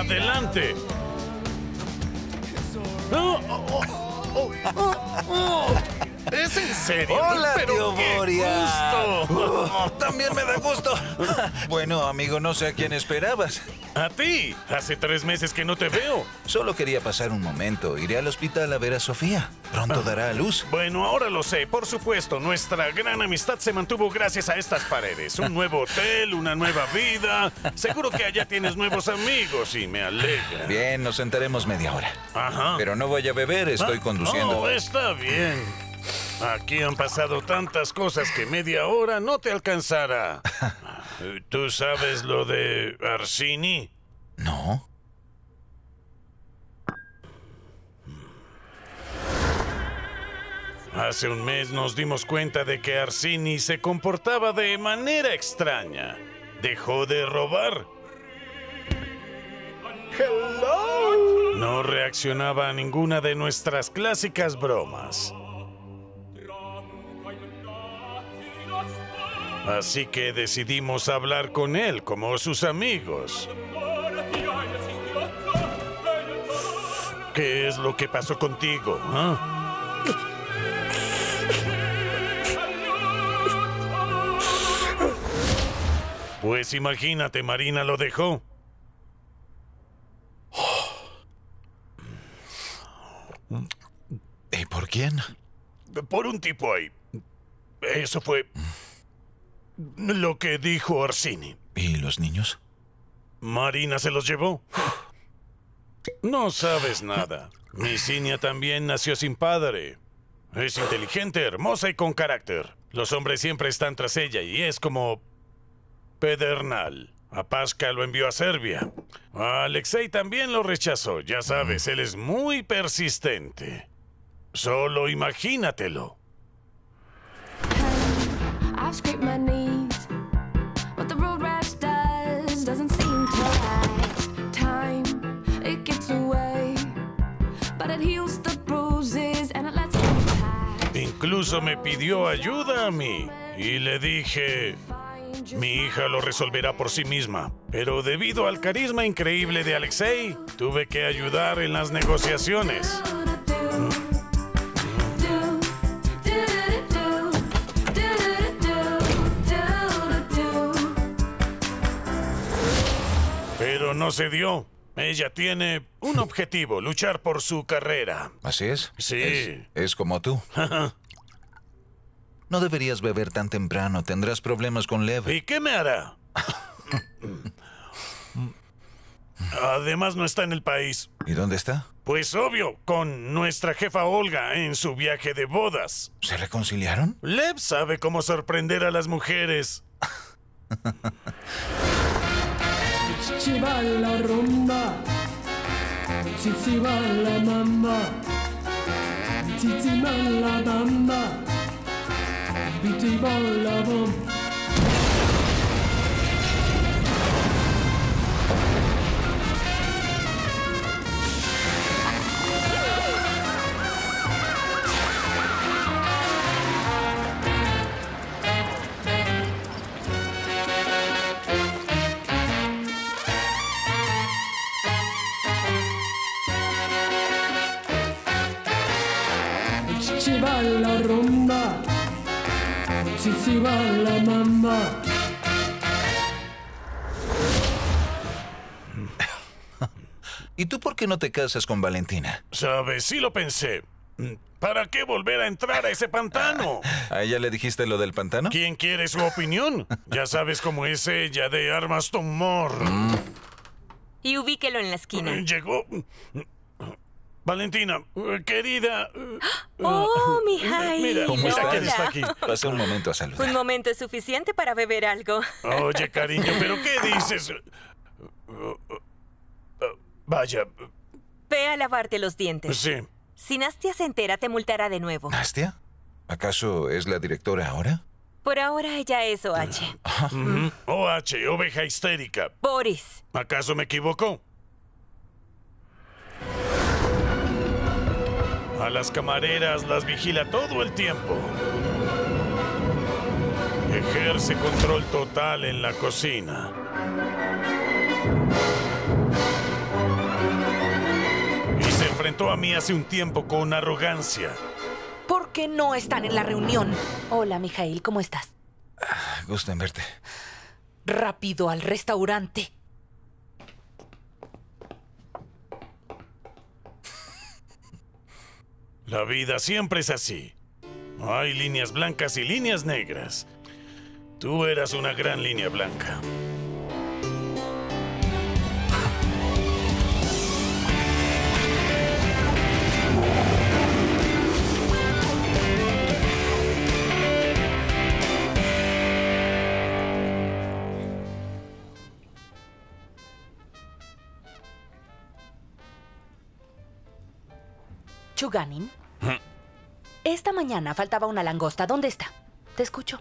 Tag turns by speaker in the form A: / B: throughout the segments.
A: ¡Adelante! ¿Es en serio?
B: ¡Hola,
A: ¡Pero
B: tío
A: qué
B: Boria!
A: gusto!
B: También me da gusto. Bueno, amigo, no sé a quién esperabas.
A: ¡A ti! Hace 3 meses que no te veo.
B: Solo quería pasar un momento. Iré al hospital a ver a Sofía. Pronto dará a luz.
A: Bueno, ahora lo sé. Por supuesto, nuestra gran amistad se mantuvo gracias a estas paredes. Un nuevo hotel, una nueva vida. Seguro que allá tienes nuevos amigos y me alegra.
B: Bien, nos sentaremos media hora.
A: Ajá.
B: Pero no voy a beber, estoy conduciendo.
A: Oh, está bien. Aquí han pasado tantas cosas que media hora no te alcanzará. ¿Tú sabes lo de Arsini?
B: No.
A: Hace un mes nos dimos cuenta de que Arsini se comportaba de manera extraña. Dejó de robar. No reaccionaba a ninguna de nuestras clásicas bromas. Así que decidimos hablar con él como sus amigos. ¿Qué es lo que pasó contigo? ¿Ah? Pues imagínate, Marina lo dejó.
B: ¿Y por quién?
A: Por un tipo ahí. Eso fue lo que dijo Arsini.
B: ¿Y los niños?
A: Marina se los llevó. No sabes nada. Mi Cinia también nació sin padre. Es inteligente, hermosa y con carácter. Los hombres siempre están tras ella y es como pedernal. A Pasca lo envió a Serbia. A Alexei también lo rechazó. Ya sabes, él es muy persistente. Solo imagínatelo.
C: I've scraped my knees. What the road rash does doesn't seem to last. Time, it gets away, but it heals the bruises and it lets them pass.
A: Incluso me pidió ayuda a mí. Y le dije, mi hija lo resolverá por sí misma. Pero debido al carisma increíble de Alexei, tuve que ayudar en las negociaciones. Pero no se dio. Ella tiene un objetivo, luchar por su carrera.
B: ¿Así es?
A: Sí.
B: Es como tú. No deberías beber tan temprano. Tendrás problemas con Lev.
A: ¿Y qué me hará? Además no está en el país.
B: ¿Y dónde está?
A: Pues obvio, con nuestra jefa Olga en su viaje de bodas.
B: ¿Se reconciliaron?
A: Lev sabe cómo sorprender a las mujeres.
D: Chichi va la rumba, chichi va la mamba, chichi va la bamba, biti va la bomba. Chichi va la rumba, chichi va la mamba.
B: ¿Y tú por qué no te casas con Valentina?
A: ¿Sabes? Sí lo pensé. ¿Para qué volver a entrar a ese pantano?
B: ¿A ella le dijiste lo del pantano?
A: ¿Quién quiere su opinión? Ya sabes cómo es ella de armas tumor.
E: Y ubíquelo en la esquina.
A: Llegó. Valentina, querida.
E: ¡Oh, mi Jaime!
A: Mira,
B: ¿Cómo
A: mira
B: estás?
A: quién está aquí.
B: Pasa un momento a
E: Un
B: saludar.
E: momento es suficiente para beber algo.
A: Oye, cariño, ¿pero qué dices? Vaya,
E: Ve a lavarte los dientes.
A: sí.
E: Si Nastia se entera, te multará de nuevo.
B: ¿Nastia? ¿Acaso es la directora ahora?
E: Por ahora ella es OH.
A: OH, oveja histérica.
E: Boris.
A: ¿Acaso me equivocó? A las camareras las vigila todo el tiempo. Ejerce control total en la cocina. trató a mí hace un tiempo con arrogancia.
F: ¿Por qué no están en la reunión? Hola, Mijail, ¿cómo estás?
B: Gusto en verte.
F: Rápido al restaurante.
A: La vida siempre es así. Hay líneas blancas y líneas negras. Tú eras una gran línea blanca.
F: Chuganin. Esta mañana faltaba una langosta. ¿Dónde está? Te escucho.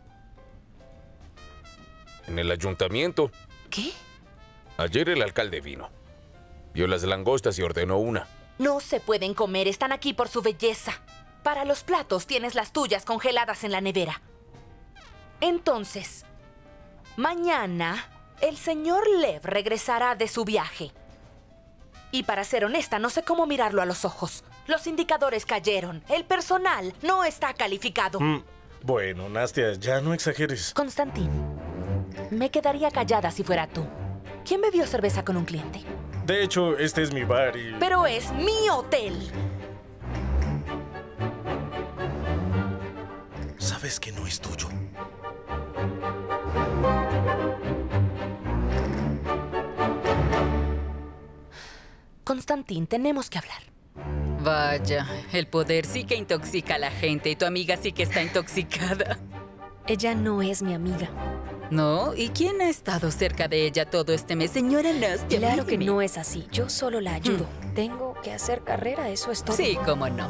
G: En el ayuntamiento.
F: ¿Qué?
G: Ayer el alcalde vino. Vio las langostas y ordenó una.
F: No se pueden comer. Están aquí por su belleza. Para los platos tienes las tuyas congeladas en la nevera. Entonces, mañana el señor Lev regresará de su viaje. Y para ser honesta, no sé cómo mirarlo a los ojos. Los indicadores cayeron. El personal no está calificado.
H: Bueno, Nastia, ya no exageres.
F: Constantín, me quedaría callada si fuera tú. ¿Quién bebió cerveza con un cliente?
H: De hecho, este es mi bar y...
F: Pero es mi hotel.
H: Sabes que no es tuyo.
F: Constantín, tenemos que hablar.
I: Vaya, el poder sí que intoxica a la gente y tu amiga sí que está intoxicada.
J: Ella no es mi amiga.
I: ¿No? ¿Y quién ha estado cerca de ella todo este mes? Señora Nastia,
J: Claro que
I: míreme.
J: no es así. Yo solo la ayudo. Tengo que hacer carrera, eso es todo.
I: Sí, cómo no.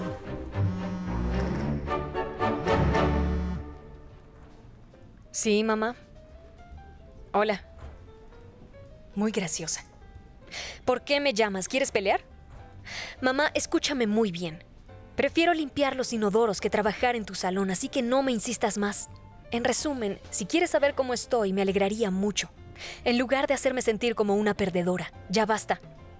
J: Sí, mamá. Hola. Muy graciosa. ¿Por qué me llamas? ¿Quieres pelear? Mamá, escúchame muy bien. Prefiero limpiar los inodoros que trabajar en tu salón, así que no me insistas más. En resumen, si quieres saber cómo estoy, me alegraría mucho. En lugar de hacerme sentir como una perdedora. Ya basta.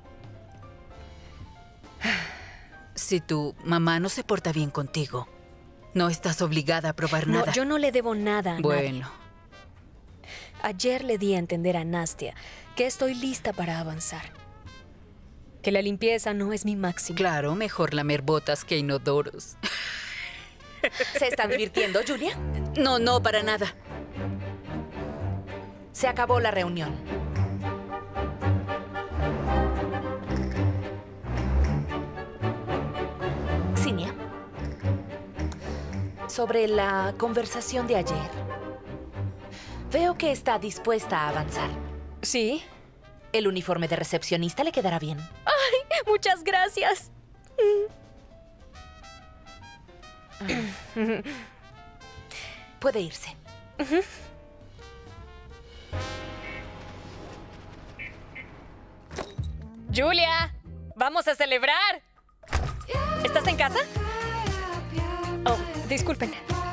I: Si tu mamá no se porta bien contigo, no estás obligada a probar nada.
J: No, yo no le debo nada a nadie.
I: Bueno,
J: Ayer le di a entender a Nastia que estoy lista para avanzar. Que la limpieza no es mi máximo.
I: claro, mejor lamer botas que inodoros.
F: ¿Se está divirtiendo, Julia?
I: No, no, para nada.
F: Se acabó la reunión. Cinia, sobre la conversación de ayer, veo que está dispuesta a avanzar.
J: Sí.
F: El uniforme de recepcionista le quedará bien.
J: Muchas gracias.
F: Puede irse.
J: Julia, vamos a celebrar. ¿Estás en casa? Oh, disculpen.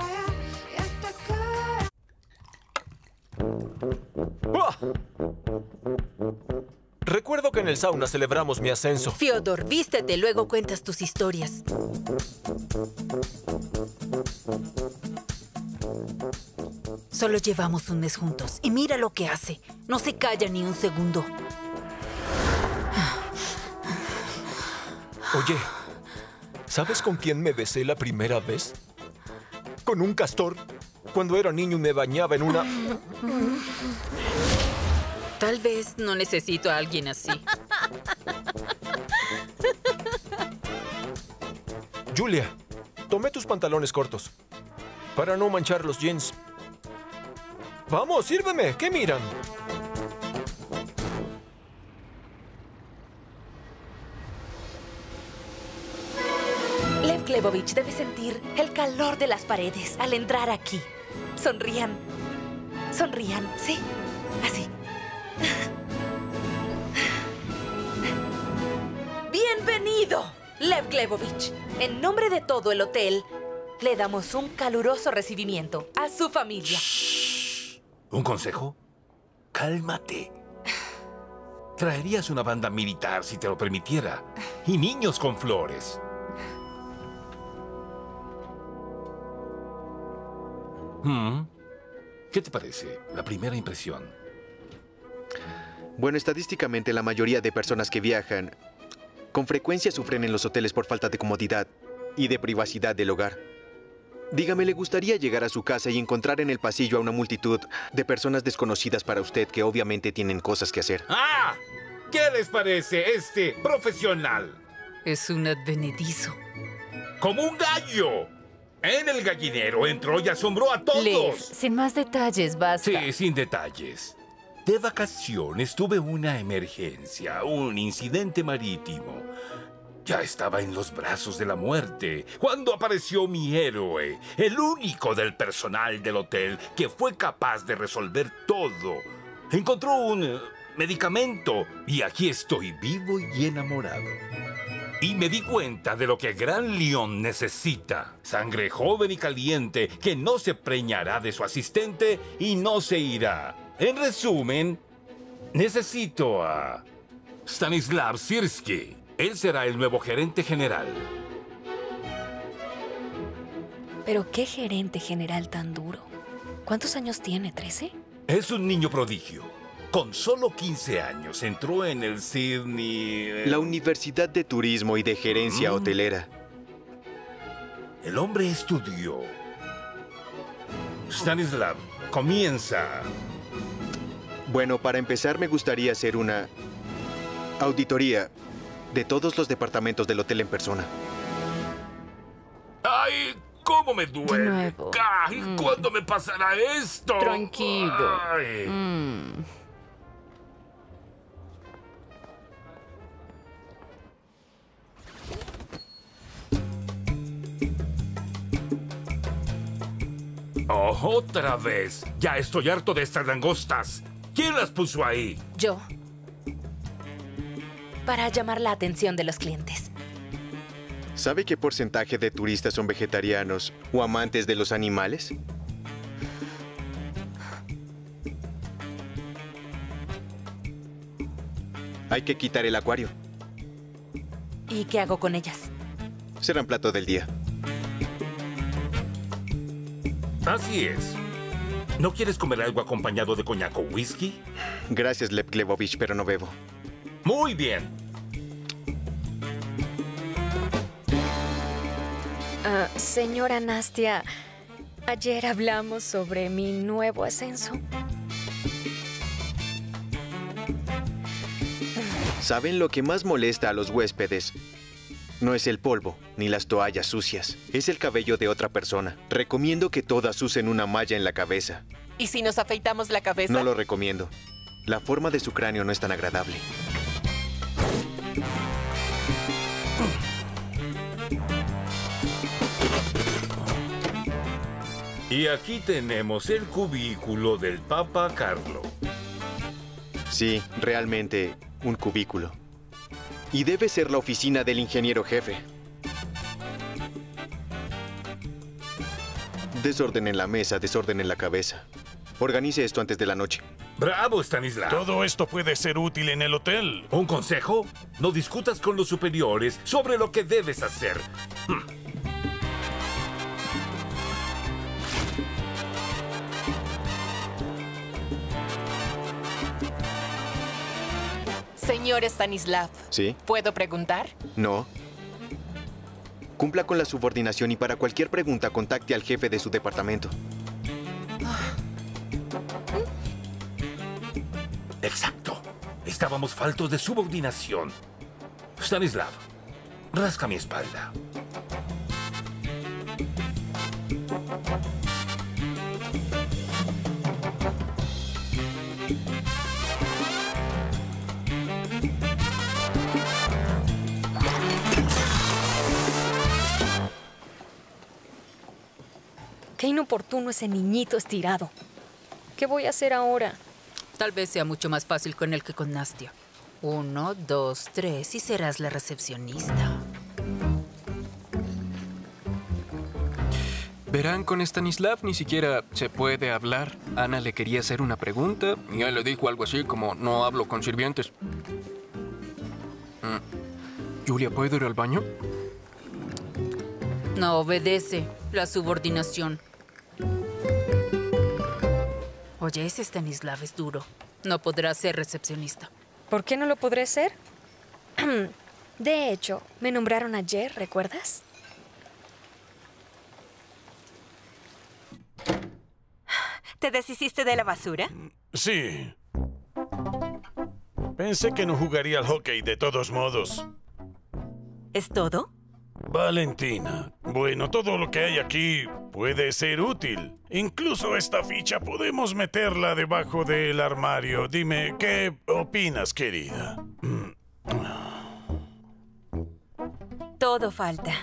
K: ¡Ah! Recuerdo que en el sauna celebramos mi ascenso.
I: Fyodor, vístete, luego cuentas tus historias. Solo llevamos un mes juntos y mira lo que hace. No se calla ni un segundo.
K: Oye, ¿sabes con quién me besé la primera vez? Con un castor. Cuando era niño y me bañaba en una...
I: Tal vez no necesito a alguien así.
K: Julia, tomé tus pantalones cortos para no manchar los jeans. Vamos, sírveme. ¿Qué miran?
F: Lev Glebovich debe sentir el calor de las paredes al entrar aquí. Sonrían. Sonrían, ¿sí? Así. ¡Bienvenido, Lev Glebovich! En nombre de todo el hotel, le damos un caluroso recibimiento a su familia.
L: ¿Un consejo? Cálmate. Traerías una banda militar si te lo permitiera. y niños con flores. ¿Qué te parece la primera impresión?
M: Bueno, estadísticamente la mayoría de personas que viajan con frecuencia sufren en los hoteles por falta de comodidad y de privacidad del hogar. Dígame, ¿le gustaría llegar a su casa y encontrar en el pasillo a una multitud de personas desconocidas para usted que obviamente tienen cosas que hacer?
L: ¡Ah! ¿Qué les parece este profesional?
I: Es un advenedizo.
L: ¡Como un gallo! En el gallinero entró y asombró a todos.
N: Lev, sin más detalles, basta.
L: Sí, sin detalles. De vacaciones tuve una emergencia, un incidente marítimo. Ya estaba en los brazos de la muerte cuando apareció mi héroe, el único del personal del hotel que fue capaz de resolver todo. Encontró un medicamento y aquí estoy vivo y enamorado. Y me di cuenta de lo que Gran León necesita. Sangre joven y caliente que no se preñará de su asistente y no se irá. En resumen, necesito a Stanislav Sirski. Él será el nuevo gerente general.
J: Pero qué gerente general tan duro. ¿Cuántos años tiene? ¿13?
L: Es un niño prodigio. Con solo 15 años entró en el Sydney...
M: La Universidad de Turismo y de Gerencia Hotelera.
L: El hombre estudió. Stanislav, comienza.
M: Bueno, para empezar me gustaría hacer una auditoría de todos los departamentos del hotel en persona.
L: ¡Ay! ¿Cómo me duele?
N: De nuevo.
L: Ay, ¿cuándo me pasará esto?
N: Tranquilo.
L: Ay. Oh, otra vez. Ya estoy harto de estas langostas. ¿Quién las puso ahí?
F: Yo. Para llamar la atención de los clientes.
M: ¿Sabe qué porcentaje de turistas son vegetarianos o amantes de los animales? Hay que quitar el acuario.
F: ¿Y qué hago con ellas?
M: Serán plato del día.
L: Así es. ¿No quieres comer algo acompañado de coñac o whisky?
M: Gracias, Lev Glebovich, pero no bebo.
L: Muy bien.
J: Señora Nastia, ayer hablamos sobre mi nuevo ascenso.
M: ¿Saben lo que más molesta a los huéspedes? No es el polvo, ni las toallas sucias. Es el cabello de otra persona. Recomiendo que todas usen una malla en la cabeza.
O: ¿Y si nos afeitamos la cabeza?
M: No lo recomiendo. La forma de su cráneo no es tan agradable.
L: Y aquí tenemos el cubículo del Papa Carlo.
M: Sí, realmente un cubículo. Y debe ser la oficina del ingeniero jefe. Desorden en la mesa, desorden en la cabeza. Organice esto antes de la noche.
L: ¡Bravo, Stanislav!
A: Todo esto puede ser útil en el hotel.
L: ¿Un consejo? No discutas con los superiores sobre lo que debes hacer.
O: Señor Stanislav.
M: ¿Sí?
O: ¿Puedo preguntar?
M: No. Cumpla con la subordinación y para cualquier pregunta contacte al jefe de su departamento.
L: Exacto. Estábamos faltos de subordinación. Stanislav, rasca mi espalda.
J: Qué inoportuno ese niñito estirado. ¿Qué voy a hacer ahora?
I: Tal vez sea mucho más fácil con él que con Nastia. 1, 2, 3 y serás la recepcionista.
K: Verán, con Stanislav ni siquiera se puede hablar. Ana le quería hacer una pregunta y él le dijo algo así como, no hablo con sirvientes.
P: Julia, ¿puedo ir al baño?
I: No obedece. La subordinación. Oye, ese Stanislav es duro. No podrá ser recepcionista.
J: ¿Por qué no lo podré ser? De hecho, me nombraron ayer, ¿recuerdas?
E: ¿Te deshiciste de la basura?
A: Sí. Pensé que no jugaría al hockey de todos modos.
E: ¿Es todo?
A: Valentina, bueno, todo lo que hay aquí puede ser útil. Incluso esta ficha podemos meterla debajo del armario. Dime, ¿qué opinas, querida?
E: Todo falta.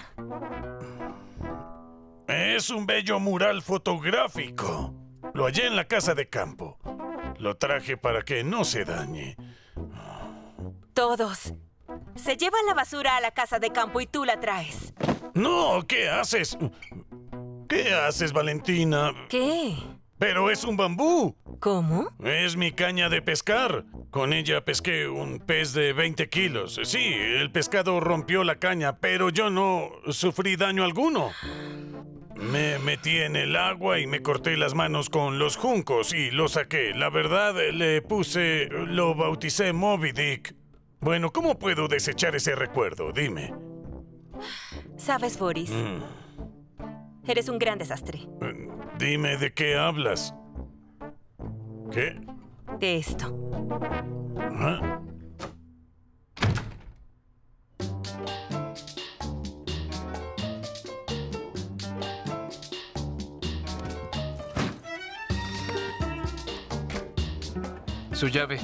A: Es un bello mural fotográfico. Lo hallé en la casa de campo. Lo traje para que no se dañe.
E: Todos. Se llevan la basura a la casa de campo y tú la traes.
A: No, ¿qué haces? ¿Qué haces, Valentina?
E: ¿Qué?
A: Pero es un bambú.
E: ¿Cómo?
A: Es mi caña de pescar. Con ella pesqué un pez de 20 kilos. Sí, el pescado rompió la caña, pero yo no sufrí daño alguno. Me metí en el agua y me corté las manos con los juncos y lo saqué. La verdad, lo bauticé Moby Dick. Bueno, ¿cómo puedo desechar ese recuerdo? Dime.
E: ¿Sabes, Boris? Eres un gran desastre.
A: Dime de qué hablas. ¿Qué?
E: De esto.
A: ¿Ah?
P: Su llave.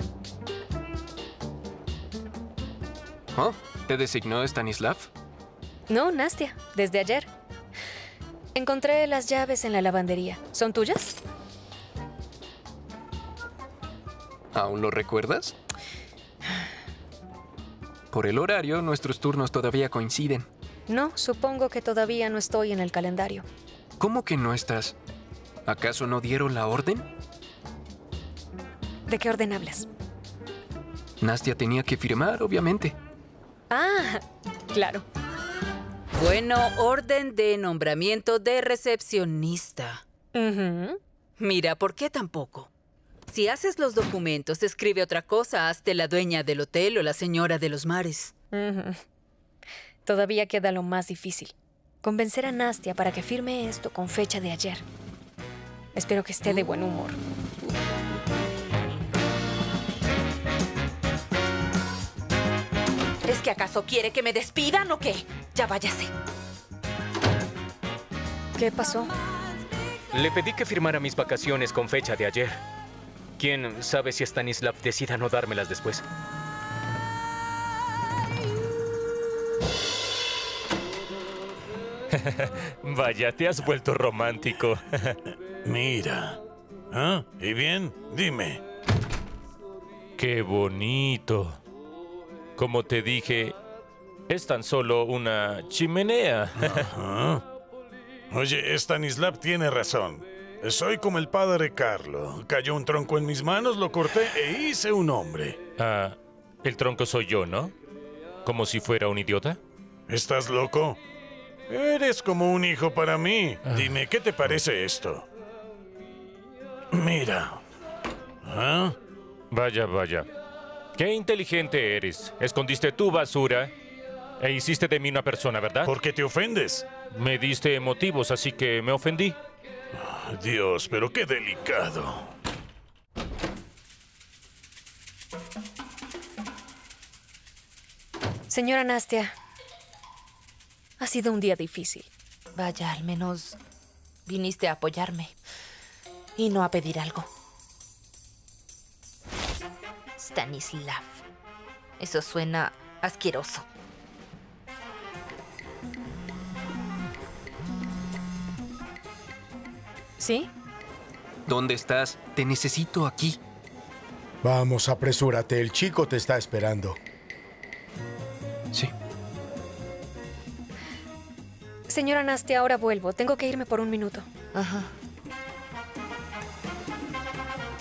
P: Oh, ¿te designó Stanislav?
J: No, Nastia, desde ayer. Encontré las llaves en la lavandería. ¿Son tuyas?
P: ¿Aún lo recuerdas? Por el horario, nuestros turnos todavía coinciden.
J: No, supongo que todavía no estoy en el calendario.
P: ¿Cómo que no estás? ¿Acaso no dieron la orden?
J: ¿De qué orden hablas?
P: Nastia tenía que firmar, obviamente.
J: Ah, claro.
I: Bueno, orden de nombramiento de recepcionista. Mira, ¿por qué tampoco? Si haces los documentos, escribe otra cosa. Hazte la dueña del hotel o la señora de los mares.
J: Todavía queda lo más difícil. Convencer a Nastia para que firme esto con fecha de ayer. Espero que esté de buen humor.
F: ¿Es que acaso quiere que me despidan o qué? Ya váyase.
J: ¿Qué pasó?
Q: Le pedí que firmara mis vacaciones con fecha de ayer. ¿Quién sabe si Stanislav decida no dármelas después?
R: Vaya, te has vuelto romántico.
A: Mira. ¿Ah? ¿Y bien? Dime.
R: ¡Qué bonito! Como te dije, es tan solo una chimenea.
A: Ajá. Oye, Stanislav tiene razón. Soy como el padre Carlo. Cayó un tronco en mis manos, lo corté e hice un hombre.
R: Ah, el tronco soy yo, ¿no? ¿Como si fuera un idiota?
A: ¿Estás loco? Eres como un hijo para mí. Dime, ¿qué te parece esto? Mira. ¿Ah?
R: Vaya, vaya. Qué inteligente eres. Escondiste tu basura e hiciste de mí una persona, ¿verdad?
A: ¿Por qué te ofendes?
R: Me diste motivos, así que me ofendí.
A: Dios, pero qué delicado.
J: Señora Nastia, ha sido un día difícil.
F: Vaya, al menos viniste a apoyarme y no a pedir algo. Stanislav. Eso suena asqueroso.
J: ¿Sí?
P: ¿Dónde estás? Te necesito aquí.
S: Vamos, apresúrate. El chico te está esperando.
P: Sí.
J: Señora Nastia, ahora vuelvo. Tengo que irme por un minuto.
F: Ajá.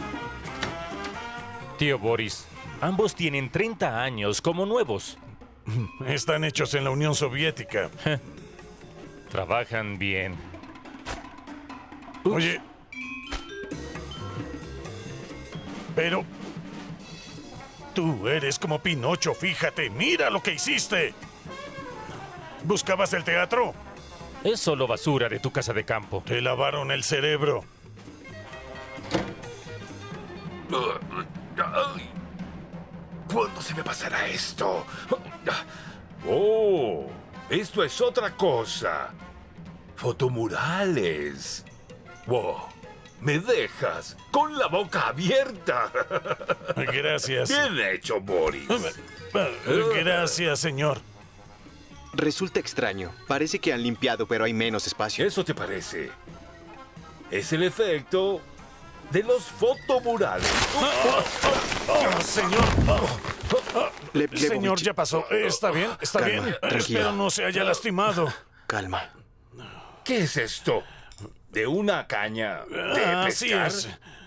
R: Tío Boris, ambos tienen 30 años como nuevos.
A: Están hechos en la Unión Soviética.
R: Trabajan bien.
A: Oye. Pero... tú eres como Pinocho, fíjate. ¡Mira lo que hiciste! ¿Buscabas el teatro?
R: Es solo basura de tu casa de campo.
A: Te lavaron el cerebro.
L: ¿Cuándo se me pasará esto? ¡Oh! Esto es otra cosa. Fotomurales. ¡Wow! ¡Me dejas con la boca abierta!
A: Gracias.
L: Bien hecho, Boris.
A: Gracias, señor.
M: Resulta extraño. Parece que han limpiado, pero hay menos espacio.
L: ¿Eso te parece? Es el efecto de los fotomurales.
A: Señor.
M: Leibovich.
A: Señor, ya pasó. ¿Está bien? ¿Está
M: Calma,
A: bien?
M: tranquilo.
A: Espero no se haya lastimado.
M: Calma.
L: ¿Qué es esto? ¿De una caña de
A: Así
L: pescar?
A: es.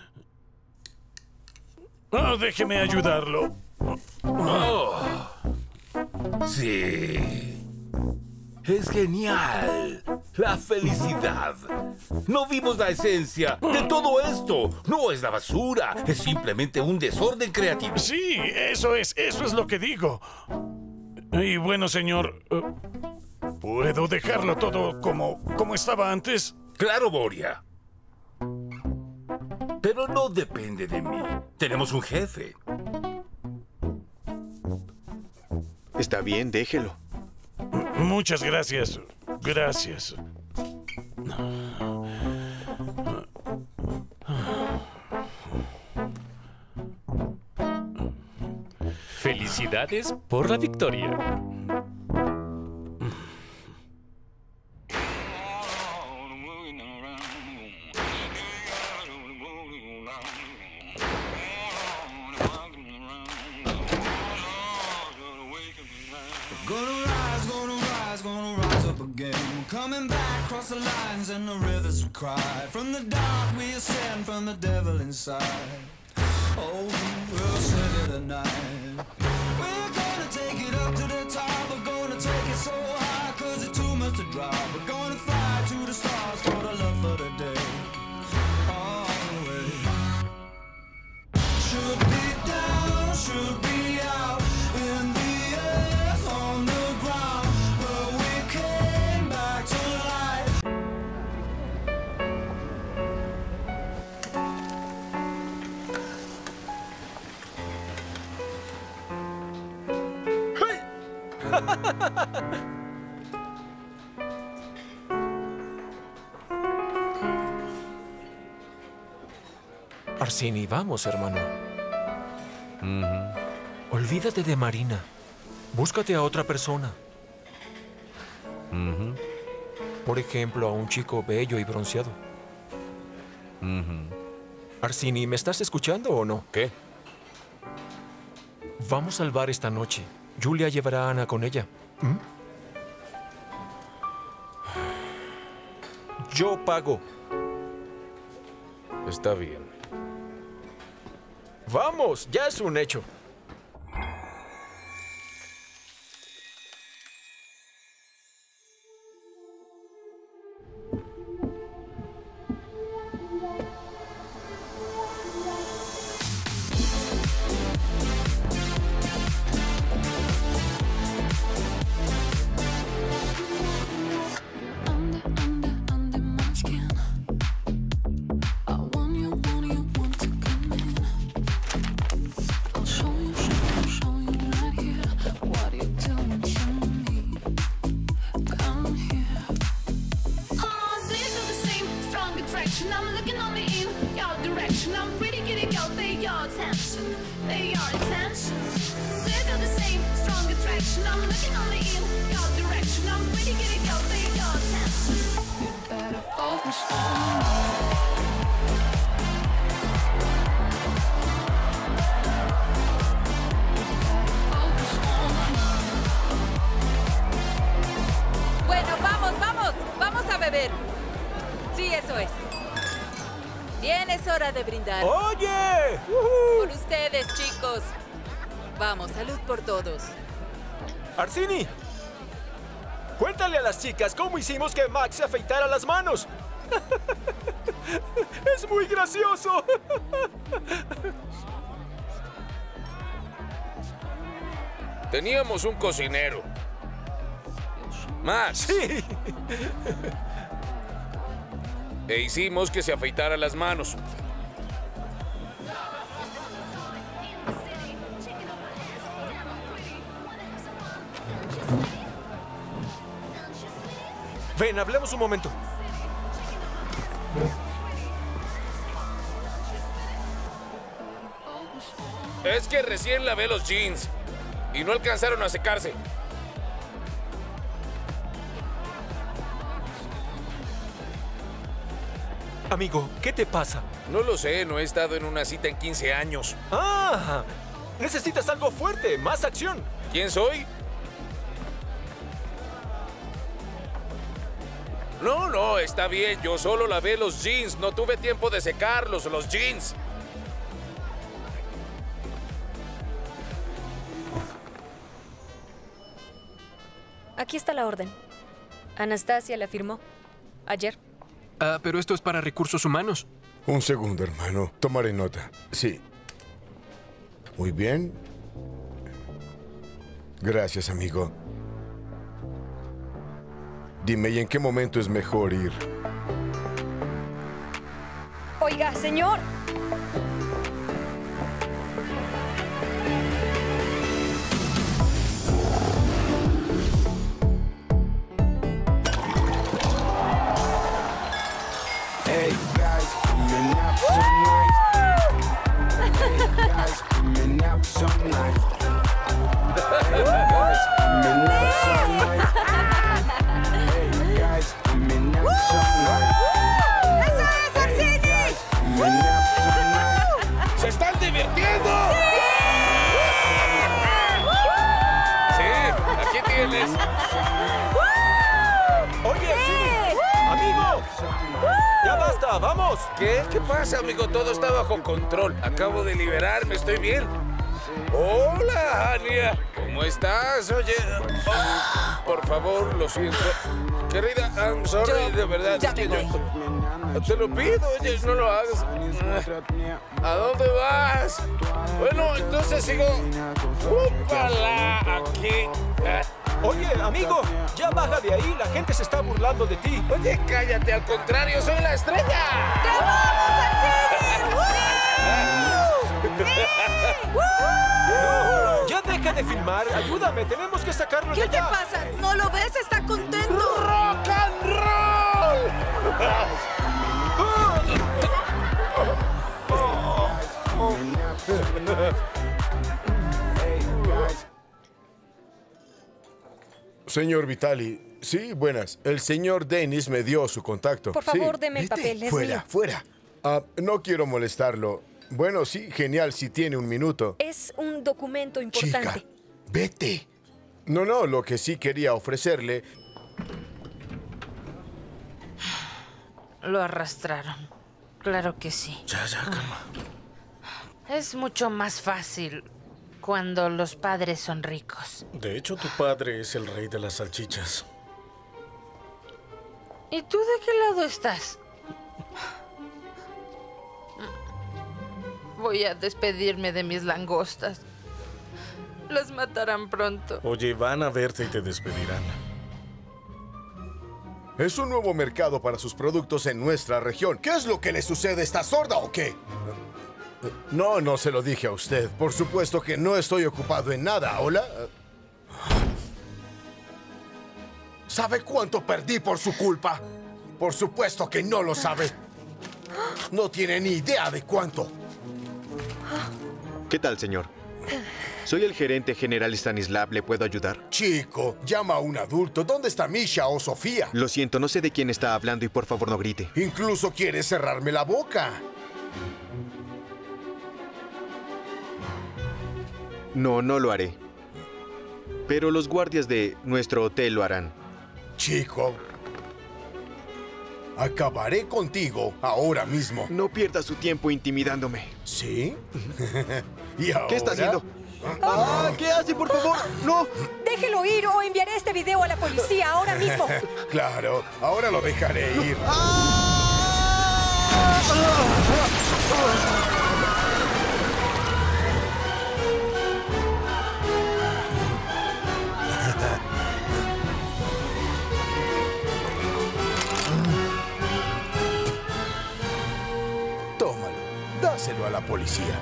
A: Déjeme ayudarlo.
L: Oh. Sí. Es genial. La felicidad. No vimos la esencia de todo esto. No es la basura. Es simplemente un desorden creativo.
A: Sí, eso es lo que digo. Y bueno, señor, ¿puedo dejarlo todo como estaba antes?
L: Claro, Boria. Pero no depende de mí. Tenemos un jefe.
M: Está bien, déjelo.
A: Muchas gracias. Gracias.
R: Felicidades por la victoria.
D: Coming back across the lines and the rivers will cry. From the dark we ascend from the devil inside. Oh, we'll save it tonight. We're gonna take it up to the top. We're gonna take it so high, cause it's too much to drop. We're gonna fly to the stars for the love of the day. On the way. Should be down, should be out. In the air, on the ground. But we came back to life.
K: Arsini, vamos, hermano. Olvídate de Marina. Búscate a otra persona. Por ejemplo, a un chico bello y bronceado. Arsini, ¿me estás escuchando o no?
G: ¿Qué?
K: Vamos al bar esta noche. Julia llevará a Ana con ella. Yo pago.
G: Está bien.
K: Vamos, ya es un hecho.
C: I'm looking only in your direction. I'm pretty good at go, they your attention. They your attention. They feel the same, strong attraction. I'm looking only in your direction. I'm pretty good at go, they your attention. You better focus on me.
I: Bueno, vamos a beber. Sí, eso es. Bien, es hora de brindar.
K: ¡Oye!
I: Por ustedes, chicos. Vamos, salud por todos.
K: ¡Arsini! Cuéntale a las chicas cómo hicimos que Max se afeitara las manos. ¡Es muy gracioso!
G: Teníamos un cocinero. Max.
K: Sí.
G: E hicimos que se afeitara las manos.
K: Ven, hablemos un momento.
G: Es que recién lavé los jeans y no alcanzaron a secarse.
K: Amigo, ¿qué te pasa?
G: No lo sé, no he estado en una cita en 15 años.
K: ¡Ah! Necesitas algo fuerte, más acción.
G: ¿Quién soy? No, está bien. Yo solo lavé los jeans. No tuve tiempo de secarlos, los jeans.
J: Aquí está la orden. Anastasia la firmó ayer.
P: Ah, pero esto es para recursos humanos.
S: Un segundo, hermano. Tomaré nota. Sí. Muy bien. Gracias, amigo. Dime, ¿y en qué momento es mejor ir?
J: Oiga, señor.
D: Hey guys, coming out some nights. Hey guys, coming out some nights. Hey guys, coming out some nights. Hey guys, coming out some nights.
E: ¡Eso es, Arsini!
D: Coming out some nights.
G: ¡Se están divirtiendo! Sí, aquí tienes.
K: Oye, Arsini, amigo. ¡Ya basta! ¡Vamos!
G: ¿Qué pasa, amigo? Todo está bajo control. Acabo de liberarme, estoy bien. Hola, Ania. ¿Cómo estás? Oye, por favor, lo siento. Querida, I'm sorry, de verdad.
O: Ya
G: es que
O: me voy.
G: te lo pido, oye, no lo hagas. ¿A dónde vas? Bueno, entonces sigo. ¡Úpala! Aquí.
K: Oye, amigo, ya baja de ahí. La gente se está burlando de ti.
G: Oye, cállate, al contrario, soy la estrella.
E: ¡Te vamos, Arsini!
K: Ya deja de filmar. Ayúdame, tenemos que sacarlo de
E: ¿Qué te
K: allá.
E: pasa? ¿No lo ves? Está contento.
G: ¡Rock and roll!
S: Señor Vitali. Sí, buenas. El señor Dennis me dio su contacto.
J: Por favor,
S: Sí.
J: deme el
S: Vete.
J: papel, es
S: Fuera,
J: mío.
S: fuera. No quiero molestarlo. Bueno, sí, genial, si tiene un minuto.
J: Es un documento importante.
S: Chica, vete. No, lo que sí quería ofrecerle...
T: Lo arrastraron. Claro que sí.
H: Ya, calma.
T: Es mucho más fácil cuando los padres son ricos.
H: De hecho, tu padre es el rey de las salchichas.
T: ¿Y tú de qué lado estás? Voy a despedirme de mis langostas. Las matarán pronto.
H: Oye, van a verte y te despedirán.
S: Es un nuevo mercado para sus productos en nuestra región. ¿Qué es lo que le sucede? ¿Está sorda o qué? No se lo dije a usted. Por supuesto que no estoy ocupado en nada. ¿Hola? ¿Sabe cuánto perdí por su culpa? Por supuesto que no lo sabe. No tiene ni idea de cuánto.
M: ¿Qué tal, señor? Soy el gerente general Stanislav. ¿Le puedo ayudar?
S: Chico, llama a un adulto. ¿Dónde está Misha o Sofía?
M: Lo siento, no sé de quién está hablando y por favor no grite.
S: Incluso quiere cerrarme la boca.
M: No lo haré. Pero los guardias de nuestro hotel lo harán.
S: Chico, acabaré contigo ahora mismo.
M: No pierda su tiempo intimidándome.
S: ¿Sí? ¿Y ahora?
M: ¿Qué está haciendo? ¡Ah! ¿Qué hace, por favor? ¡No!
J: Déjelo ir o enviaré este video a la policía ahora mismo.
S: Claro, ahora lo dejaré ir. Tómalo, dáselo a la policía.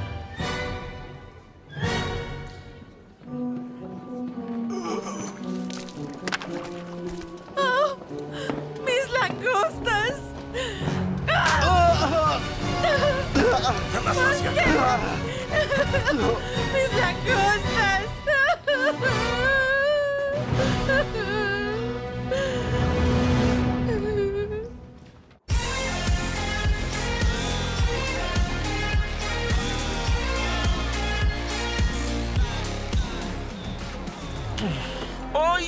C: ¡Oh! ¡Mis langostas!
S: ¡Anastasia!
C: ¡Mis langostas!
G: ¡Ay!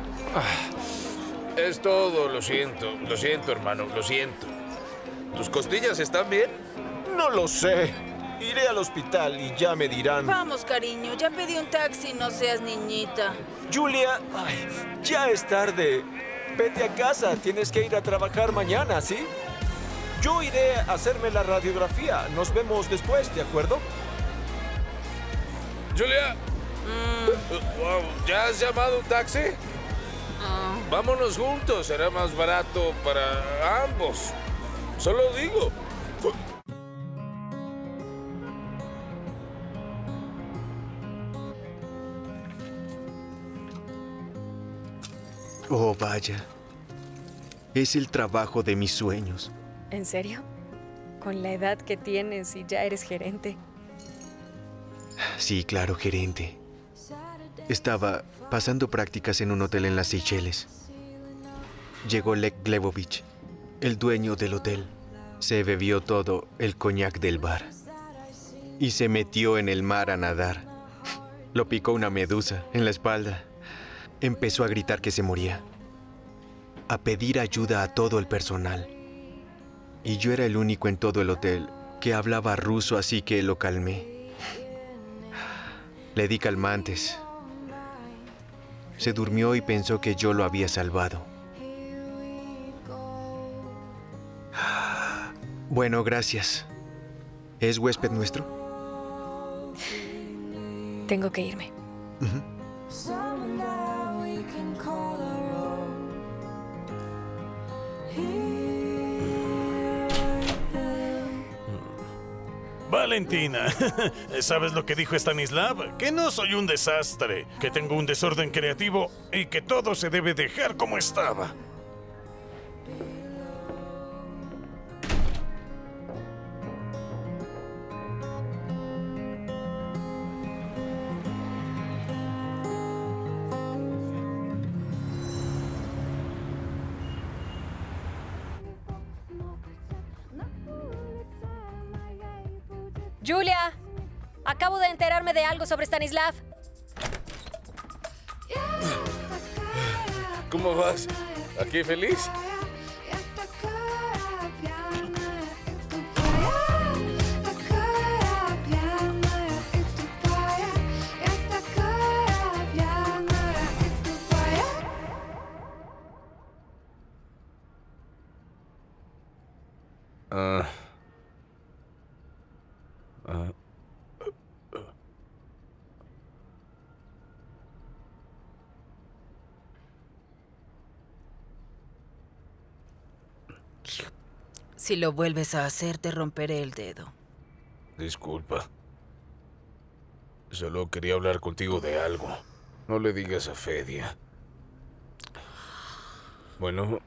G: Es todo, lo siento, hermano, lo siento. ¿Tus costillas están bien?
K: No lo sé. Iré al hospital y ya me dirán.
I: Vamos, cariño, ya pedí un taxi, no seas niñita.
K: Julia, ay, ya es tarde. Vete a casa, tienes que ir a trabajar mañana, ¿sí? Yo iré a hacerme la radiografía. Nos vemos después, ¿de acuerdo?
G: Julia. Wow, ¿ya has llamado un taxi? Vámonos juntos, será más barato para ambos. Solo digo.
M: Oh, vaya. Es el trabajo de mis sueños.
J: ¿En serio? Con la edad que tienes y ya eres gerente.
M: Sí, claro, gerente. Estaba pasando prácticas en un hotel en las Seychelles. Llegó Lech Glebovich, el dueño del hotel. Se bebió todo el coñac del bar y se metió en el mar a nadar. Lo picó una medusa en la espalda. Empezó a gritar que se moría, a pedir ayuda a todo el personal. Y yo era el único en todo el hotel que hablaba ruso, así que lo calmé. Le di calmantes. Se durmió y pensó que yo lo había salvado. Bueno, gracias. ¿Es huésped nuestro?
J: Tengo que irme.
A: Valentina, ¿sabes lo que dijo Stanislav? Que no soy un desastre, que tengo un desorden creativo y que todo se debe dejar como estaba.
J: Julia, acabo de enterarme de algo sobre Stanislav.
G: ¿Cómo vas? ¿Aquí feliz?
I: Si lo vuelves a hacer, te romperé el dedo.
G: Disculpa. Solo quería hablar contigo de algo. No le digas a Fedia. Bueno,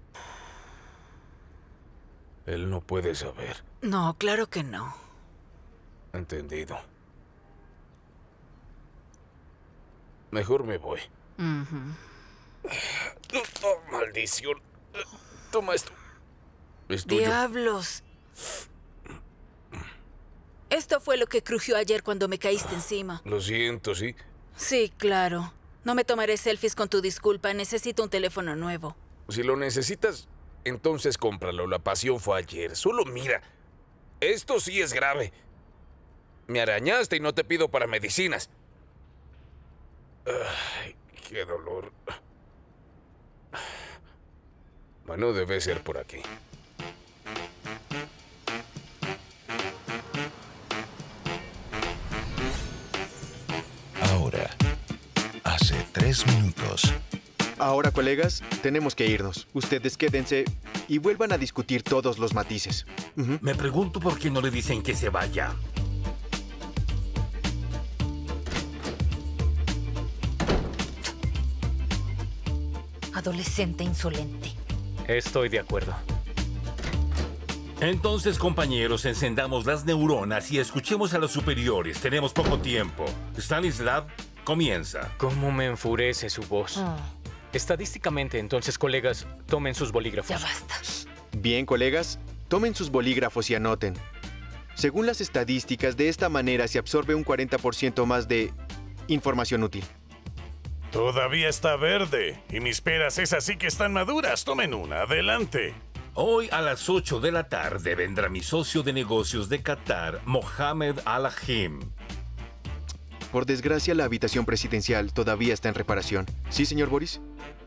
G: él no puede saber.
I: No, claro que no.
G: Entendido. Mejor me voy. Oh, maldición. Toma esto. Es tuyo.
I: ¡Diablos! Esto fue lo que crujió ayer cuando me caíste encima.
G: Lo siento, ¿sí?
I: Sí, claro. No me tomaré selfies con tu disculpa. Necesito un teléfono nuevo.
G: Si lo necesitas, entonces cómpralo. La pasión fue ayer. Solo mira. Esto sí es grave. Me arañaste y no te pido para medicinas. Ay, qué dolor. Bueno, debe ser por aquí.
B: Ahora, hace 3 minutos.
M: Ahora, colegas, tenemos que irnos. Ustedes quédense y vuelvan a discutir todos los matices.
L: Me pregunto por qué no le dicen que se vaya.
F: Adolescente insolente.
Q: Estoy de acuerdo.
L: Entonces, compañeros, encendamos las neuronas y escuchemos a los superiores. Tenemos poco tiempo. Stanislav, comienza.
Q: ¿Cómo me enfurece su voz? Estadísticamente, entonces, colegas, tomen sus bolígrafos.
F: Ya basta.
M: Bien, colegas, tomen sus bolígrafos y anoten. Según las estadísticas, de esta manera se absorbe un 40% más de información útil.
A: Todavía está verde. Y mis peras esas sí que están maduras. Tomen una. Adelante.
L: Hoy a las 8 de la tarde vendrá mi socio de negocios de Qatar, Mohamed Al-Ahim.
M: Por desgracia, la habitación presidencial todavía está en reparación. ¿Sí, señor Boris?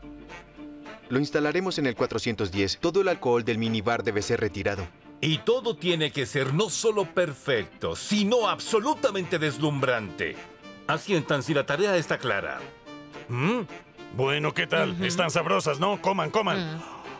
M: Lo instalaremos en el 410. Todo el alcohol del minibar debe ser retirado.
L: Y todo tiene que ser no solo perfecto, sino absolutamente deslumbrante. Asientan si la tarea está clara.
A: Bueno, ¿qué tal? Están sabrosas, ¿no? Coman, coman.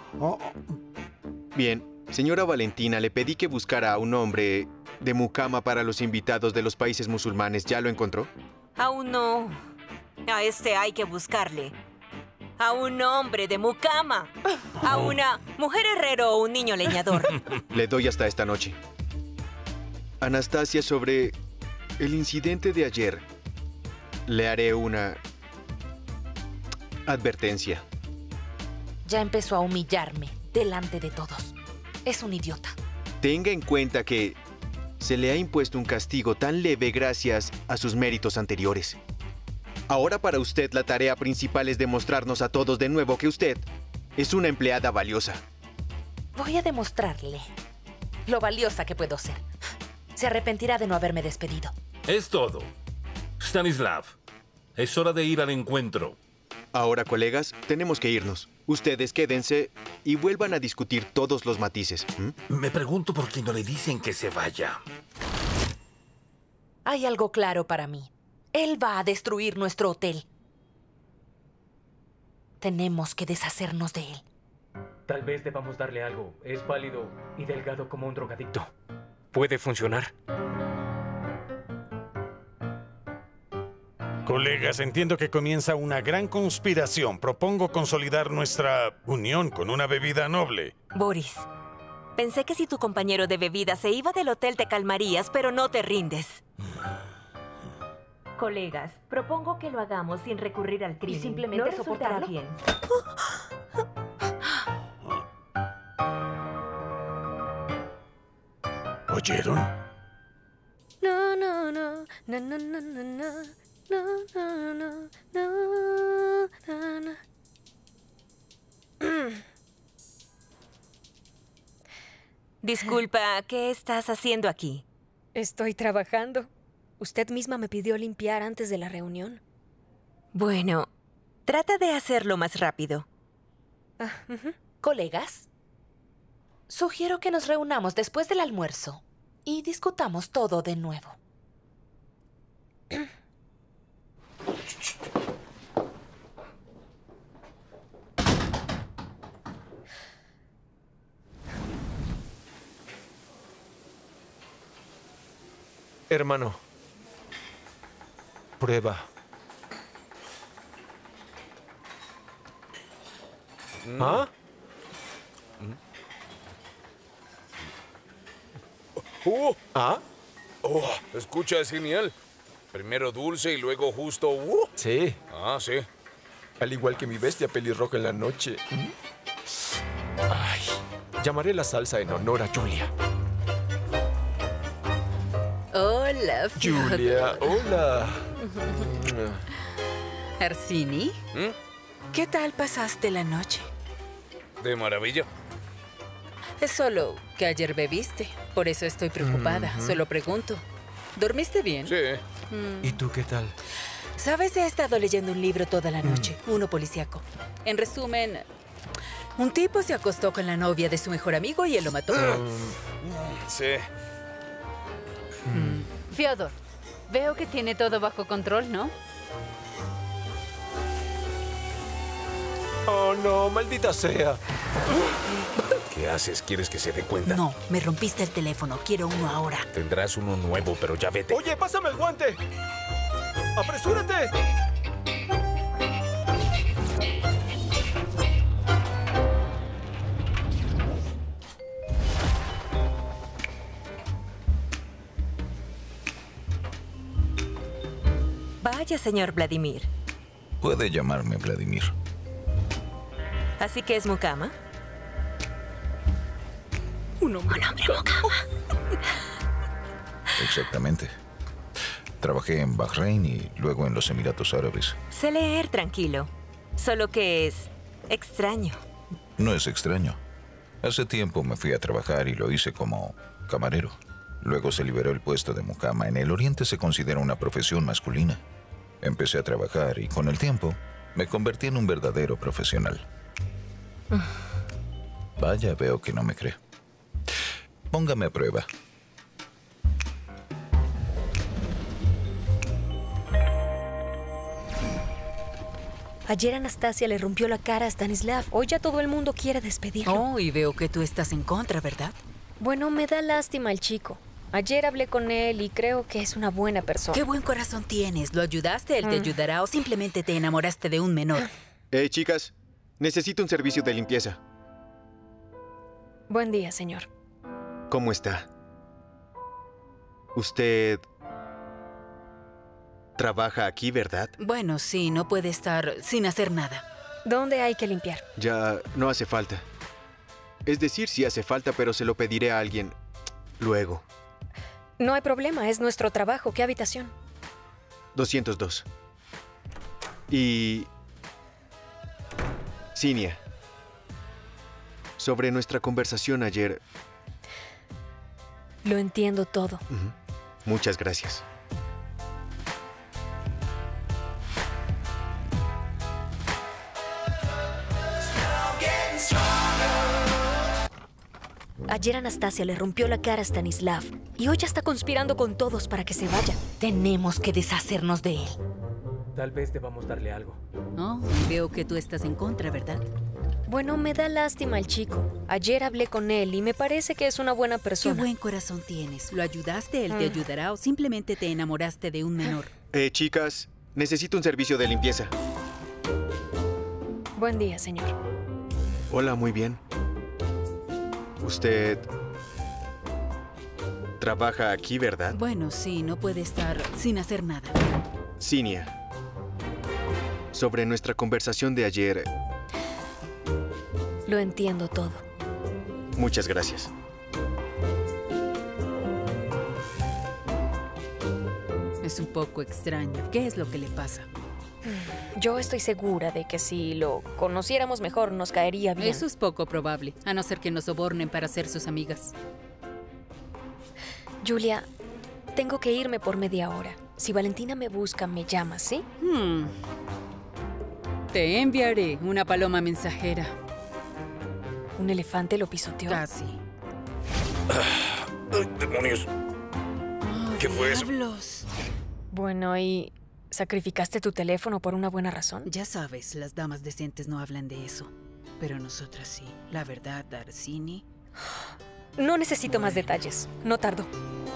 M: Bien, señora Valentina, le pedí que buscara a un hombre de mucama para los invitados de los países musulmanes. ¿Ya lo encontró?
E: Aún no. A este hay que buscarle. A un hombre de mucama. A una mujer herrero o un niño leñador.
M: Le doy hasta esta noche. Anastasia, sobre el incidente de ayer, le haré una advertencia.
F: Ya empezó a humillarme delante de todos. Es un idiota.
M: Tenga en cuenta que se le ha impuesto un castigo tan leve gracias a sus méritos anteriores. Ahora para usted la tarea principal es demostrarnos a todos de nuevo que usted es una empleada valiosa.
F: Voy a demostrarle lo valiosa que puedo ser. Se arrepentirá de no haberme despedido.
L: Es todo. Stanislav, es hora de ir al encuentro.
M: Ahora, colegas, tenemos que irnos. Ustedes quédense y vuelvan a discutir todos los matices.
L: Me pregunto por qué no le dicen que se vaya.
F: Hay algo claro para mí. Él va a destruir nuestro hotel. Tenemos que deshacernos de él.
Q: Tal vez debamos darle algo. Es válido y delgado como un drogadicto. ¿Puede funcionar?
A: Colegas, entiendo que comienza una gran conspiración. Propongo consolidar nuestra unión con una bebida noble.
E: Boris, pensé que si tu compañero de bebida se iba del hotel te calmarías, pero no te rindes. Colegas, propongo que lo hagamos sin recurrir al crimen.
F: Y simplemente
E: ¿No
F: soportarlo?
E: bien?
A: ¿Oyeron?
J: No, no, no, no, no, no, no, no. No, no, no, no, no, no.
E: Disculpa, ¿qué estás haciendo aquí?
J: Estoy trabajando. Usted misma me pidió limpiar antes de la reunión.
E: Bueno, trata de hacerlo más rápido.
F: Colegas, sugiero que nos reunamos después del almuerzo y discutamos todo de nuevo.
K: Hermano, prueba. ¿Ah? ¿Ah?
G: Oh, escucha, es genial. Primero dulce y luego justo...
K: Sí.
G: Ah, sí.
K: Al igual que mi bestia pelirroja en la noche. Ay, llamaré la salsa en honor a Julia.
I: Hola,
K: Julia, hola.
I: Arsini, ¿qué tal pasaste la noche?
G: De maravilla.
I: Es solo que ayer bebiste. Por eso estoy preocupada. Solo pregunto. ¿Dormiste bien?
K: Sí.
P: ¿Y tú qué tal?
I: Sabes, he estado leyendo un libro toda la noche, uno policíaco. En resumen, un tipo se acostó con la novia de su mejor amigo y él lo mató.
K: Sí.
N: Fyodor, veo que tiene todo bajo control, ¿no?
K: Oh, no, maldita sea. ¿Qué haces? ¿Quieres que se dé cuenta?
I: No, me rompiste el teléfono. Quiero uno ahora.
K: Tendrás uno nuevo, pero ya vete.
P: Oye, pásame el guante. ¡Apresúrate!
E: Vaya, señor Vladimir.
B: Puede llamarme Vladimir.
E: ¿Así que es Mukama?
I: Un hombre
E: Mukama.
B: Exactamente. Trabajé en Bahrein y luego en los Emiratos Árabes.
E: Sé leer tranquilo, solo que es extraño.
B: No es extraño. Hace tiempo me fui a trabajar y lo hice como camarero. Luego se liberó el puesto de Mukama. En el Oriente se considera una profesión masculina. Empecé a trabajar y con el tiempo me convertí en un verdadero profesional. Vaya, veo que no me cree. Póngame a prueba.
J: Ayer Anastasia le rompió la cara a Stanislav. Hoy ya todo el mundo quiere despedirlo.
I: Oh, y veo que tú estás en contra, ¿verdad?
J: Bueno, me da lástima el chico. Ayer hablé con él y creo que es una buena persona.
I: Qué buen corazón tienes. ¿Lo ayudaste? ¿Él te ayudará o simplemente te enamoraste de un menor?
M: Chicas, necesito un servicio de limpieza.
J: Buen día, señor.
M: ¿Cómo está? Usted trabaja aquí, ¿verdad?
I: Bueno, sí, no puede estar sin hacer nada.
J: ¿Dónde hay que limpiar?
M: Ya no hace falta. Es decir, sí hace falta, pero se lo pediré a alguien luego.
J: No hay problema, es nuestro trabajo. ¿Qué habitación?
M: 202. Y... Sinia. Sobre nuestra conversación ayer...
J: Lo entiendo todo.
M: Muchas gracias.
J: Ayer Anastasia le rompió la cara a Stanislav y hoy ya está conspirando con todos para que se vaya. Tenemos que deshacernos de él.
Q: Tal vez debamos darle algo.
I: Oh, veo que tú estás en contra, ¿verdad?
J: Bueno, me da lástima el chico. Ayer hablé con él y me parece que es una buena persona.
I: Qué buen corazón tienes. ¿Lo ayudaste? ¿Él te ayudará o simplemente te enamoraste de un menor?
M: Chicas, necesito un servicio de limpieza.
J: Buen día, señor.
M: Hola, muy bien. Usted... trabaja aquí, ¿verdad?
I: Bueno, sí, no puede estar sin hacer nada.
M: Sinia. Sobre nuestra conversación de ayer...
J: Lo entiendo todo.
M: Muchas gracias.
I: Es un poco extraño. ¿Qué es lo que le pasa?
J: Yo estoy segura de que si lo conociéramos mejor nos caería bien.
I: Eso es poco probable, a no ser que nos sobornen para ser sus amigas.
J: Julia, tengo que irme por media hora. Si Valentina me busca, me llama, ¿sí?
I: Te enviaré una paloma mensajera.
J: ¿Un elefante lo pisoteó?
I: Casi.
K: ¡Ay, demonios! ¿Qué fue eso?
J: Bueno, ¿y sacrificaste tu teléfono por una buena razón?
I: Ya sabes, las damas decentes no hablan de eso. Pero nosotras sí. La verdad, Darcini...
J: No necesito más detalles. No tardo.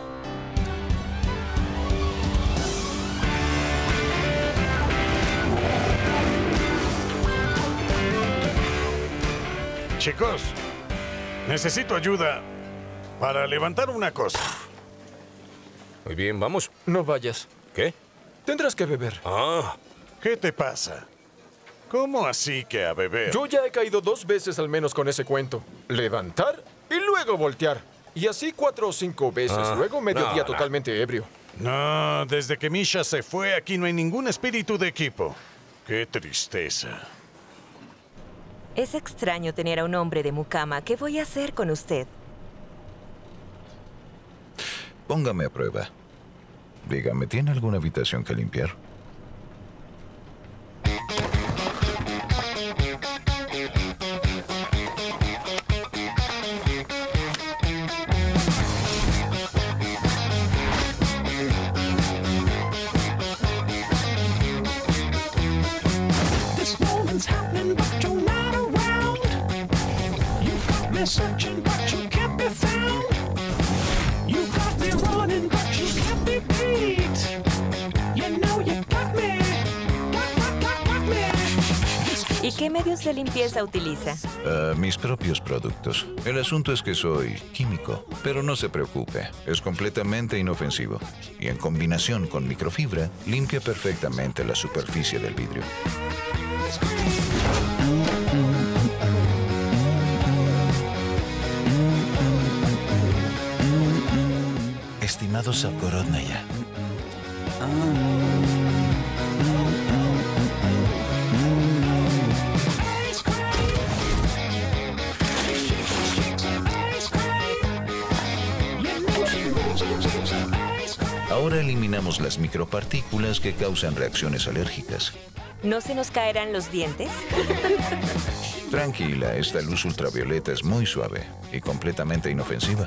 A: Chicos, necesito ayuda para levantar una cosa.
K: Muy bien, vamos.
P: No vayas.
K: ¿Qué?
P: Tendrás que beber.
A: ¿Qué te pasa? ¿Cómo así que a beber?
P: Yo ya he caído 2 veces al menos con ese cuento. Levantar y luego voltear. Y así 4 o 5 veces. Luego mediodía totalmente ebrio.
A: No, desde que Misha se fue, aquí no hay ningún espíritu de equipo. Qué tristeza.
E: Es extraño tener a un hombre de Mukama. ¿Qué voy a hacer con usted?
B: Póngame a prueba. Dígame, ¿tiene alguna habitación que limpiar?
D: Searching, but you can't be found. You got me running, but you can't be beat. You know you got me. Got me.
E: ¿Y qué medios de limpieza utiliza?
B: Mis propios productos. El asunto es que soy químico, pero no se preocupe, es completamente inofensivo. Y en combinación con microfibra, limpia perfectamente la superficie del vidrio. Estimado Savgorodnaya. Ahora eliminamos las micropartículas que causan reacciones alérgicas.
E: ¿No se nos caerán los dientes?
B: Tranquila, esta luz ultravioleta es muy suave y completamente inofensiva.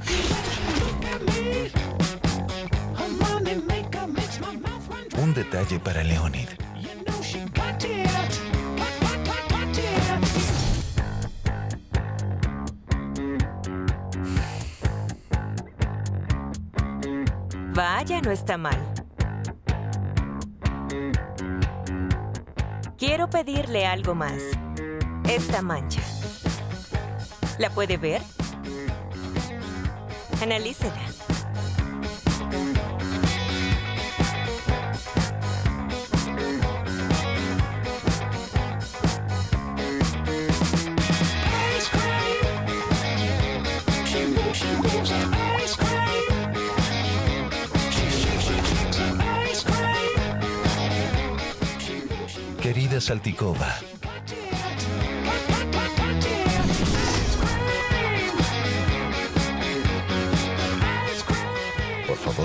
B: Un detalle para Leonid.
E: Vaya, no está mal. Quiero pedirle algo más. Esta mancha. ¿La puede ver? Analícela.
B: Querida Saltikova. Por favor.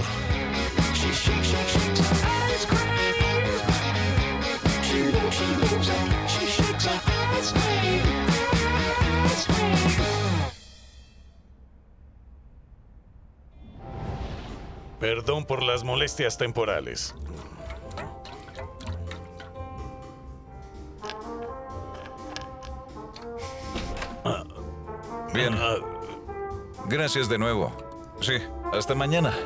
A: Perdón por las molestias temporales.
B: Bien. Gracias de nuevo. Sí, hasta mañana.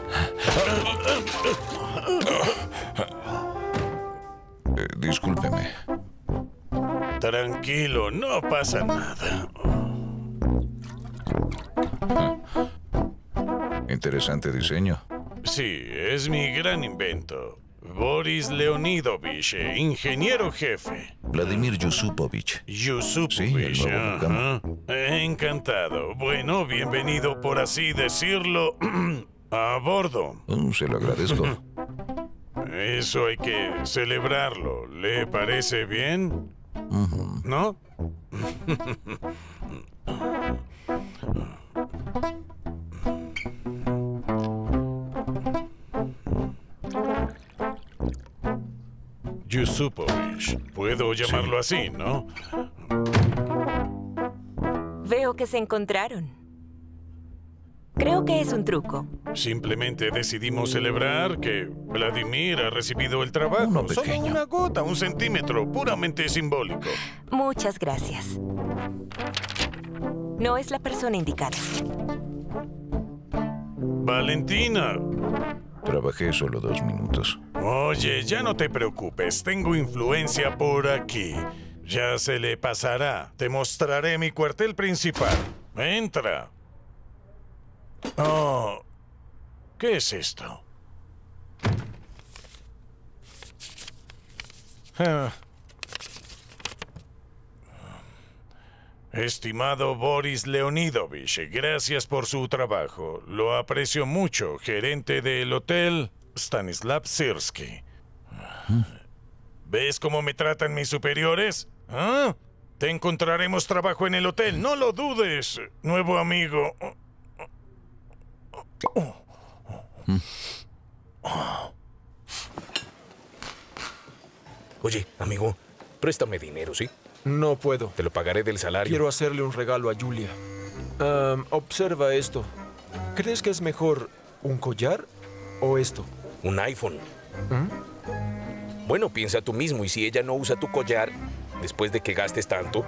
B: Discúlpeme.
A: Tranquilo, no pasa nada.
B: Interesante diseño.
A: Sí, es mi gran invento. Boris Leonidovich, ingeniero jefe.
B: Vladimir Yusupovich.
A: Yusupovich,
B: Sí, el nuevo Mucama.
A: Encantado. Bueno, bienvenido, por así decirlo, a bordo.
B: Se lo agradezco.
A: Eso hay que celebrarlo. ¿Le parece bien? ¿No? Yusupovich. Puedo llamarlo así, ¿no?
E: Veo que se encontraron. Creo que es un truco.
A: Simplemente decidimos celebrar que Vladimir ha recibido el trabajo. Solo una gota, 1 centímetro, puramente simbólico.
E: Muchas gracias. No es la persona indicada.
A: Valentina.
B: Trabajé solo 2 minutos.
A: Oye, ya no te preocupes. Tengo influencia por aquí. Ya se le pasará. Te mostraré mi cuartel principal. Entra. Oh, ¿qué es esto? Estimado Boris Leonidovich, gracias por su trabajo. Lo aprecio mucho, gerente del hotel Stanislav Sirsky. ¿Ves cómo me tratan mis superiores? ¿Ah? Te encontraremos trabajo en el hotel, no lo dudes, nuevo amigo.
K: Oye, amigo, préstame dinero, ¿sí?
P: No puedo.
K: Te lo pagaré del salario.
P: Quiero hacerle un regalo a Julia. Observa esto. ¿Crees que es mejor un collar o esto?
K: Un iPhone. Bueno, piensa tú mismo, y si ella no usa tu collar después de que gastes tanto.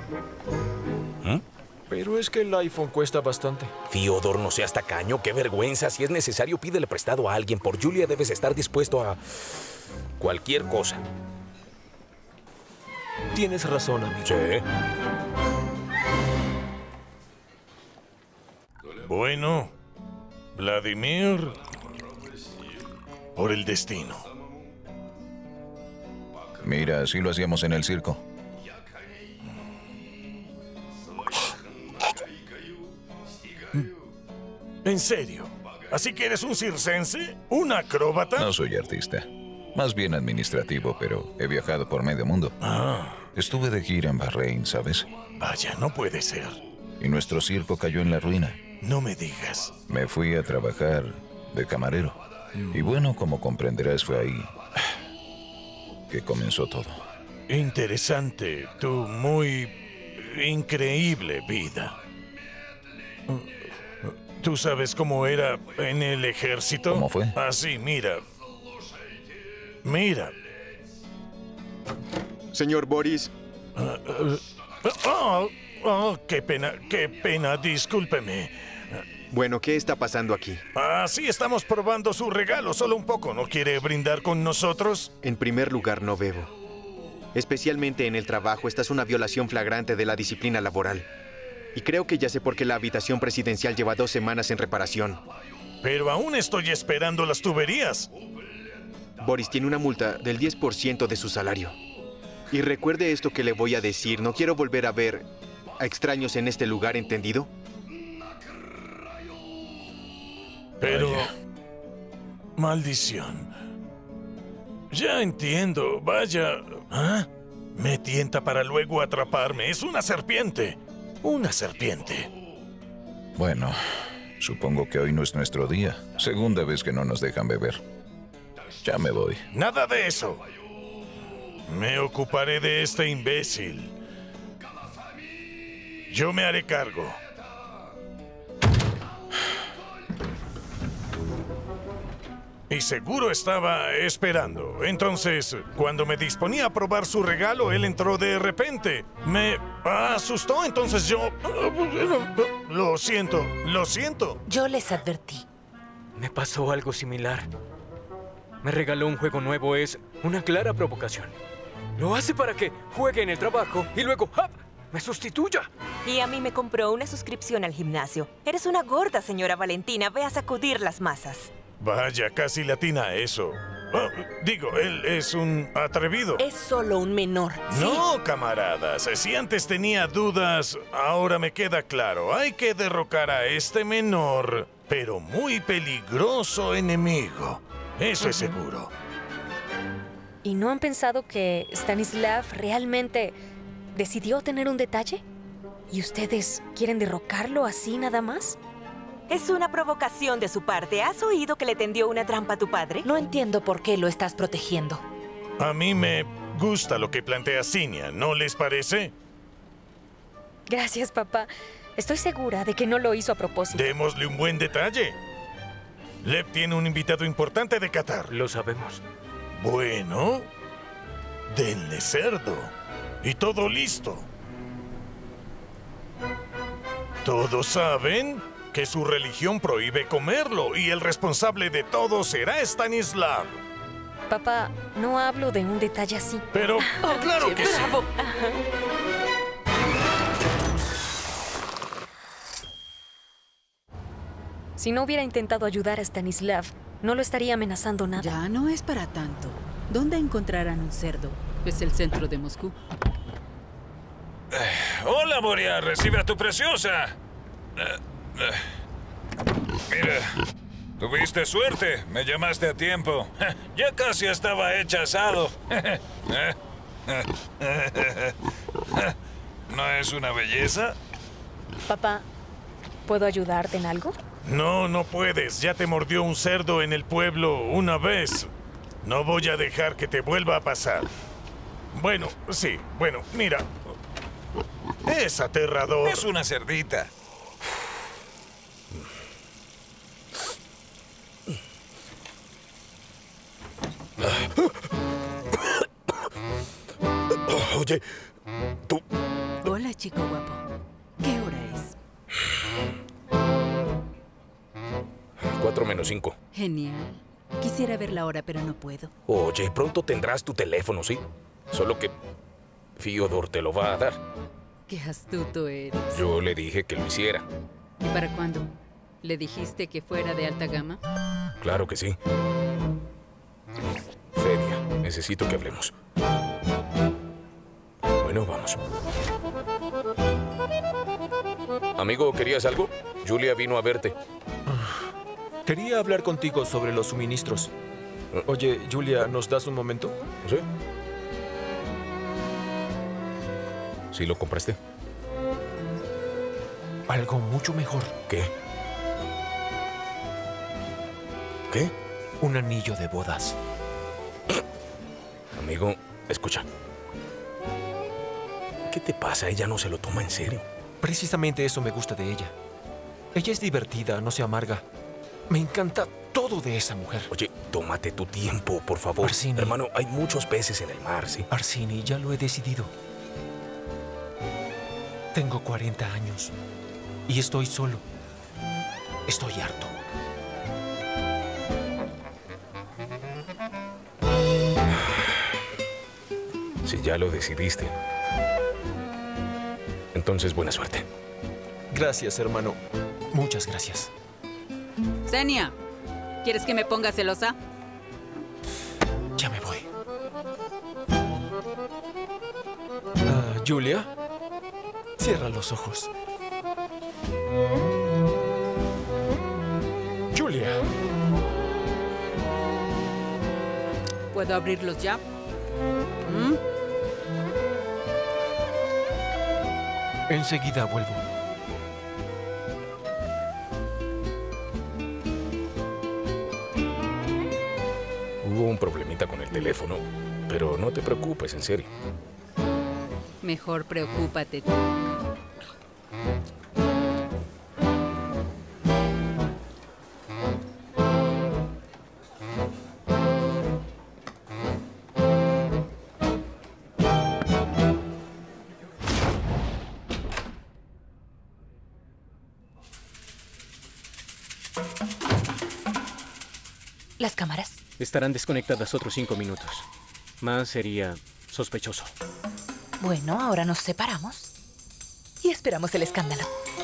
P: Pero es que el iPhone cuesta bastante.
K: Fiodor, no seas tacaño, qué vergüenza. Si es necesario, pídele prestado a alguien. Por Julia debes estar dispuesto a cualquier cosa.
P: Tienes razón, amigo.
K: Sí.
A: Bueno, Vladimir, por el destino.
B: Mira, así lo hacíamos en el circo.
A: ¿En serio? ¿Así que eres un circense? ¿Un acróbata?
B: No soy artista. Más bien administrativo, pero he viajado por medio mundo. Estuve de gira en Bahrein, ¿sabes?
A: Vaya, no puede ser.
B: Y nuestro circo cayó en la ruina.
A: No me digas.
B: Me fui a trabajar de camarero. Y bueno, como comprenderás, fue ahí que comenzó todo.
A: Interesante, tu muy increíble vida. ¿Tú sabes cómo era en el ejército?
B: ¿Cómo fue?
A: Así, mira. Mira.
M: Señor Boris.
A: Qué pena, discúlpeme.
M: Bueno, ¿qué está pasando aquí?
A: Sí, estamos probando su regalo, solo un poco. ¿No quiere brindar con nosotros?
M: En primer lugar, no bebo. Especialmente en el trabajo, esta es una violación flagrante de la disciplina laboral. Y creo que ya sé por qué la habitación presidencial lleva 2 semanas en reparación.
A: Pero aún estoy esperando las tuberías.
M: Boris tiene una multa del 10% de su salario. Y recuerde esto que le voy a decir. No quiero volver a ver a extraños en este lugar, ¿entendido?
A: Pero... maldición. Ya entiendo, vaya. Me tienta para luego atraparme. Es una serpiente. Una serpiente.
B: Bueno, supongo que hoy no es nuestro día. Segunda vez que no nos dejan beber. Ya me voy.
A: Nada de eso. Me ocuparé de este imbécil. Yo me haré cargo. Y seguro estaba esperando. Entonces, cuando me disponía a probar su regalo, él entró de repente. Me asustó, entonces yo... Lo siento.
F: Yo les advertí.
Q: Me pasó algo similar. Me regaló un juego nuevo, es una clara provocación. Lo hace para que juegue en el trabajo y luego ¡hap! Me sustituya.
E: Y a mí me compró una suscripción al gimnasio. Eres una gorda, señora Valentina. Ve a sacudir las masas.
A: Vaya, casi latina a eso. Él es un atrevido.
F: Es solo un menor.
A: No, camaradas. Si antes tenía dudas, ahora me queda claro. Hay que derrocar a este menor, pero muy peligroso enemigo. Eso es seguro.
J: ¿Y no han pensado que Stanislav realmente decidió tener un detalle? ¿Y ustedes quieren derrocarlo así nada más?
E: Es una provocación de su parte. ¿Has oído que le tendió una trampa a tu padre?
F: No entiendo por qué lo estás protegiendo.
A: A mí me gusta lo que plantea Sinia, ¿no les parece?
J: Gracias, papá. Estoy segura de que no lo hizo a propósito.
A: Démosle un buen detalle. Lev tiene un invitado importante de Qatar.
Q: Lo sabemos.
A: Bueno, denle cerdo. Y todo listo. Todos saben que su religión prohíbe comerlo y el responsable de todo será Stanislav.
J: Papá, no hablo de un detalle así.
A: Pero, claro que sí.
J: Si no hubiera intentado ayudar a Stanislav, no lo estaría amenazando nada.
I: Ya no es para tanto. ¿Dónde encontrarán un cerdo? Es el centro de Moscú.
U: Hola, Moria. Recibe a tu preciosa. Mira, tuviste suerte. Me llamaste a tiempo. Ya casi estaba hecha asado. ¿No es una belleza?
J: Papá, ¿puedo ayudarte en algo?
A: No, no puedes. Ya te mordió un cerdo en el pueblo una vez. No voy a dejar que te vuelva a pasar. Bueno, sí. Bueno, mira. Es aterrador.
U: Es una cerdita.
K: Oye, tú...
I: Hola, chico guapo. ¿Qué hora es?
K: 4:05.
I: Genial. Quisiera ver la hora, pero no puedo.
K: Oye, pronto tendrás tu teléfono, ¿sí? Solo que Fyodor te lo va a dar.
I: Qué astuto eres.
K: Yo le dije que lo hiciera.
I: ¿Y para cuándo? ¿Le dijiste que fuera de alta gama?
K: Claro que sí. Fedia, necesito que hablemos. Bueno, vamos. Amigo, ¿querías algo? Julia vino a verte.
P: Quería hablar contigo sobre los suministros. Oye, Julia, ¿nos das un momento?
K: ¿Sí? ¿Sí lo compraste?
P: Algo mucho mejor.
K: ¿Qué? ¿Qué?
P: Un anillo de bodas.
K: Amigo, escucha. ¿Qué te pasa? Ella no se lo toma en serio.
P: Precisamente eso me gusta de ella. Ella es divertida, no se amarga. Me encanta todo de esa mujer.
K: Oye, tómate tu tiempo, por favor.
P: Arsini.
K: Hermano, hay muchos peces en el mar, ¿sí?
P: Arsini, ya lo he decidido. Tengo 40 años y estoy solo. Estoy harto.
K: Si ya lo decidiste, entonces buena suerte.
P: Gracias, hermano. Muchas gracias.
I: Xenia, ¿quieres que me ponga celosa?
P: Ya me voy. Julia, cierra los ojos. Julia.
I: ¿Puedo abrirlos ya?
P: Enseguida vuelvo.
K: Hubo un problemita con el teléfono, pero no te preocupes, en serio.
I: Mejor preocúpate tú.
F: ¿Las cámaras?
Q: Estarán desconectadas otros 5 minutos. Más sería sospechoso.
F: Bueno, ahora nos separamos y esperamos el escándalo.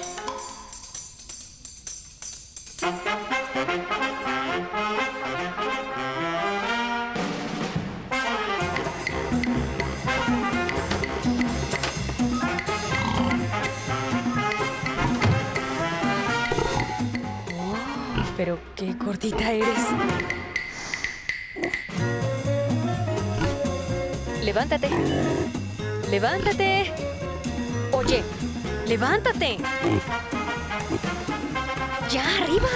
J: Pero qué gordita eres. Levántate. Levántate. Oye, levántate. Ya, arriba.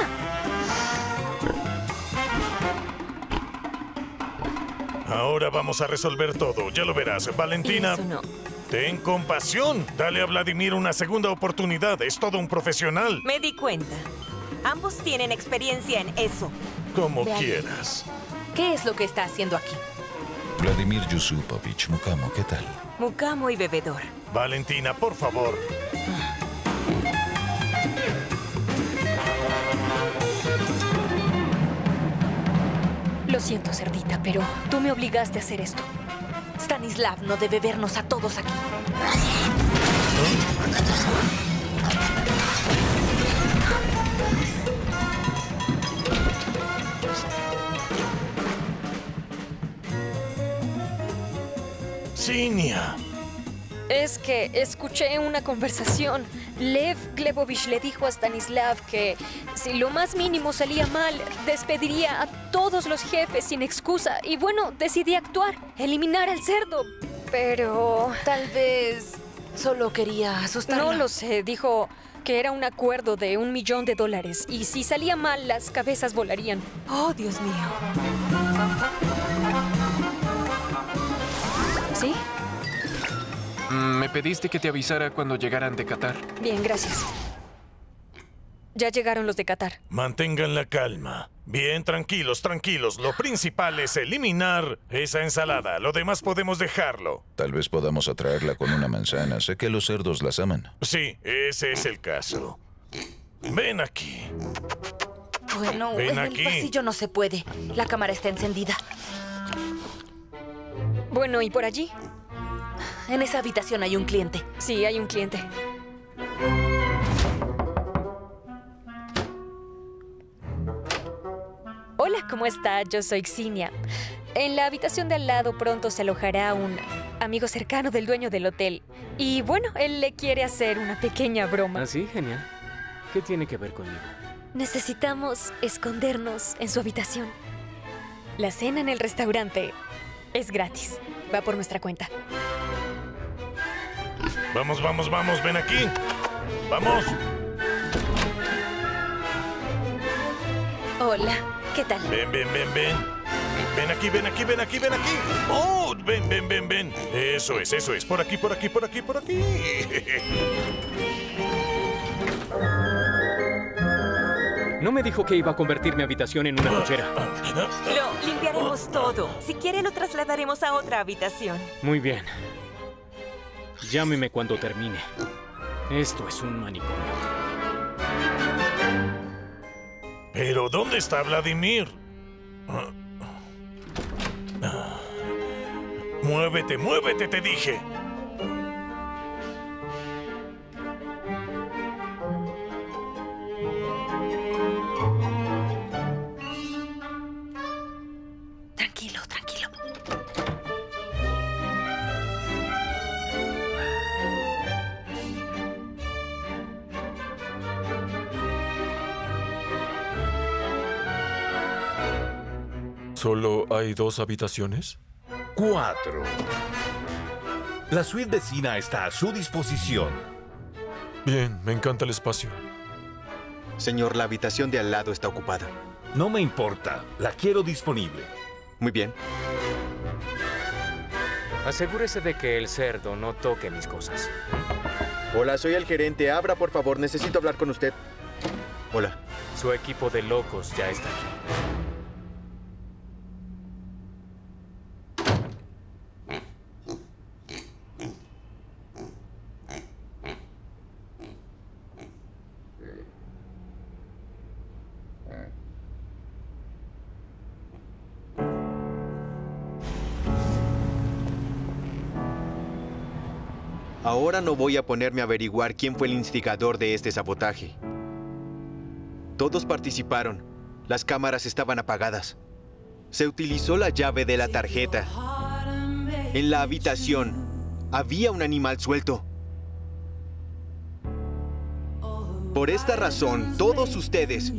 A: Ahora vamos a resolver todo, ya lo verás. Valentina,
E: Eso no.
A: ten compasión. Dale a Vladimir una segunda oportunidad. Es todo un profesional.
E: Me di cuenta. Ambos tienen experiencia en eso.
A: Como
F: Vean.
A: quieras.
F: ¿Qué es lo que está haciendo aquí?
B: Vladimir Yusupovich, Mukamo, ¿qué tal?
E: Mukamo y bebedor.
A: Valentina, por favor.
J: Lo siento, cerdita, pero tú me obligaste a hacer esto.
F: Stanislav no debe vernos a todos aquí.
A: Xinia.
J: Es que escuché una conversación. Lev Glebovich le dijo a Stanislav que si lo más mínimo salía mal, despediría a todos los jefes sin excusa. Y bueno, decidí actuar, eliminar al cerdo. Pero...
F: Tal vez solo quería asustarla.
J: No lo sé, dijo que era un acuerdo de $1 millón y si salía mal, las cabezas volarían.
E: Oh, Dios mío.
J: ¿Sí?
Q: pediste que te avisara cuando llegaran de Qatar.
J: Bien, gracias. Ya llegaron los de Qatar.
A: Mantengan la calma. Bien, tranquilos, tranquilos. Lo principal es eliminar esa ensalada. Lo demás podemos dejarlo.
B: Tal vez podamos atraerla con una manzana. Sé que los cerdos las aman.
A: Sí, ese es el caso. Ven aquí.
F: Bueno,
A: Ven
F: en
A: aquí.
F: el pasillo no se puede. La cámara está encendida.
J: Bueno, ¿y por allí?
F: En esa habitación hay un cliente.
J: Sí, hay un cliente. Hola, ¿cómo está? Yo soy Xinia. En la habitación de al lado pronto se alojará un amigo cercano del dueño del hotel. Y bueno, él le quiere hacer una pequeña broma.
Q: ¿Ah, sí? Genial. ¿Qué tiene que ver conmigo?
J: Necesitamos escondernos en su habitación. La cena en el restaurante es gratis. Va por nuestra cuenta.
A: Vamos, vamos, vamos. Ven aquí. Vamos.
F: Hola, ¿qué tal?
A: Ven, ven, ven, ven. Ven aquí, ven aquí, ven aquí, ven aquí. Oh, ven, ven, ven, ven. Eso es, eso es. Por aquí, por aquí, por aquí, por aquí.
Q: No me dijo que iba a convertir mi habitación en una cochera.
E: Lo limpiaremos todo. Si quiere, lo trasladaremos a otra habitación.
Q: Muy bien. Llámeme cuando termine. Esto es un manicomio.
A: Pero, ¿dónde está Vladimir? Muévete, muévete, te dije.
F: Tranquilo, tranquilo.
P: ¿Solo hay 2 habitaciones?
L: 4. La suite vecina está a su disposición.
P: Bien, me encanta el espacio.
M: Señor, la habitación de al lado está ocupada.
L: No me importa, la quiero disponible.
M: Muy bien.
Q: Asegúrese de que el cerdo no toque mis cosas.
M: Hola, soy el gerente. Abra, por favor. Necesito hablar con usted. Hola.
Q: Su equipo de locos ya está aquí.
M: Ahora no voy a ponerme a averiguar quién fue el instigador de este sabotaje. Todos participaron. Las cámaras estaban apagadas. Se utilizó la llave de la tarjeta. En la habitación había un animal suelto. Por esta razón, todos ustedes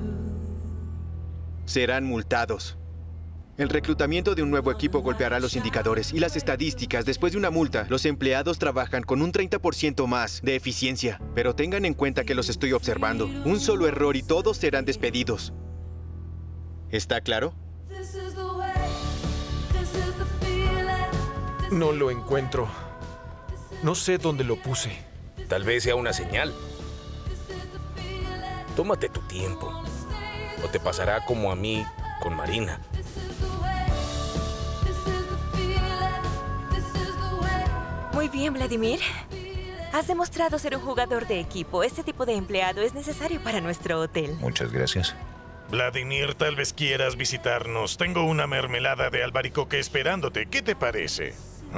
M: serán multados. El reclutamiento de un nuevo equipo golpeará los indicadores y las estadísticas. Después de una multa, los empleados trabajan con un 30% más de eficiencia. Pero tengan en cuenta que los estoy observando. Un solo error y todos serán despedidos. ¿Está claro?
P: No lo encuentro. No sé dónde lo puse.
G: Tal vez sea una señal. Tómate tu tiempo. O te pasará como a mí con Marina.
E: Muy bien, Vladimir. Has demostrado ser un jugador de equipo. Este tipo de empleado es necesario para nuestro hotel.
B: Muchas gracias.
A: Vladimir, tal vez quieras visitarnos. Tengo una mermelada de albaricoque esperándote. ¿Qué te parece?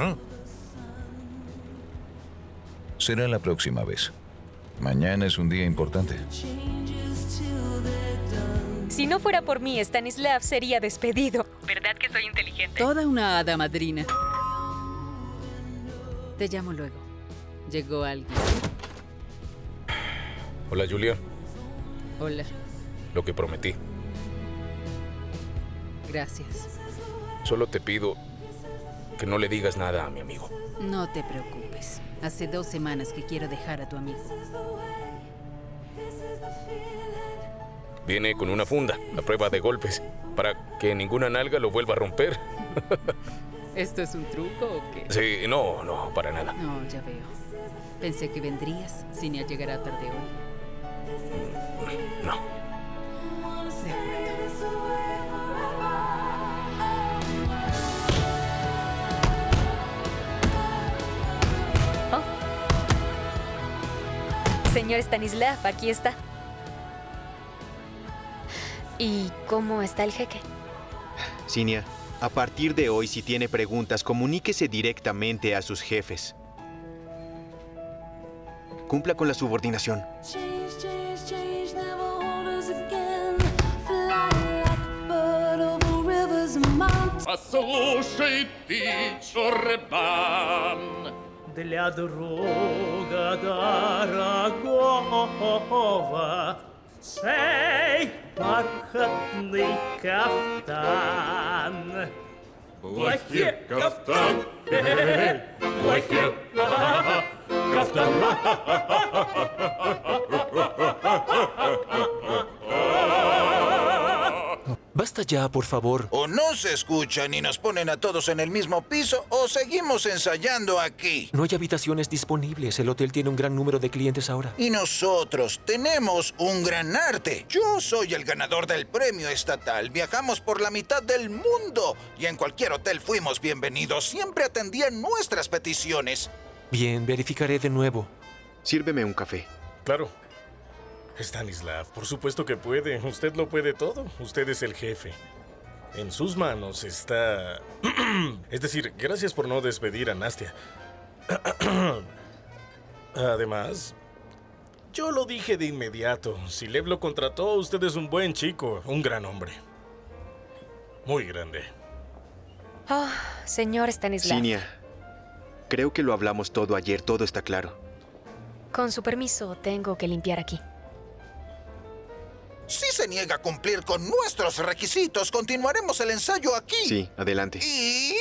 B: Será la próxima vez. Mañana es un día importante.
J: Si no fuera por mí, Stanislav sería despedido. ¿Verdad que soy inteligente?
I: Toda una hada madrina. Te llamo luego. Llegó alguien.
G: Hola, Julia.
I: Hola.
G: Lo que prometí.
I: Gracias.
G: Solo te pido que no le digas nada a mi amigo.
I: No te preocupes. Hace 2 semanas que quiero dejar a tu amigo.
G: Viene con una funda, a prueba de golpes, para que ninguna nalga lo vuelva a romper.
I: ¿Esto es un truco o qué?
K: Sí, no, para nada.
I: No, ya veo. Pensé que vendrías. Cinia llegará tarde hoy.
K: No.
I: De acuerdo.
J: Señor Stanislav, aquí está. ¿Y cómo está el jeque?
M: Cinia, a partir de hoy, si tiene preguntas, comuníquese directamente a sus jefes. Cumpla con la subordinación.
C: Change, change, change, never hold us again. Fly like a bird over rivers and mountains.
R: Послушайте, чурбан.
V: Для друга дорогого сей бархатный кафтан.
R: Плохие кафтан, плохие кафтан.
K: Basta ya, por favor.
B: O no se escuchan y nos ponen a todos en el mismo piso, o seguimos ensayando aquí.
K: No hay habitaciones disponibles. El hotel tiene un gran número de clientes ahora.
B: Y nosotros tenemos un gran arte. Yo soy el ganador del premio estatal. Viajamos por la mitad del mundo. Y en cualquier hotel fuimos bienvenidos. Siempre atendían nuestras peticiones.
K: Bien, verificaré de nuevo.
M: Sírveme un café.
H: Claro. Stanislav, por supuesto que puede. Usted lo puede todo. Usted es el jefe. En sus manos está... Es decir, gracias por no despedir a Nastia. Además, yo lo dije de inmediato. Si Lev lo contrató, usted es un buen chico, un gran hombre. Muy grande.
J: Oh, señor Stanislav.
M: Cinia, creo que lo hablamos todo ayer. Todo está claro.
J: Con su permiso, tengo que limpiar aquí.
B: Si se niega a cumplir con nuestros requisitos, continuaremos el ensayo aquí.
M: Sí, adelante.
B: Y...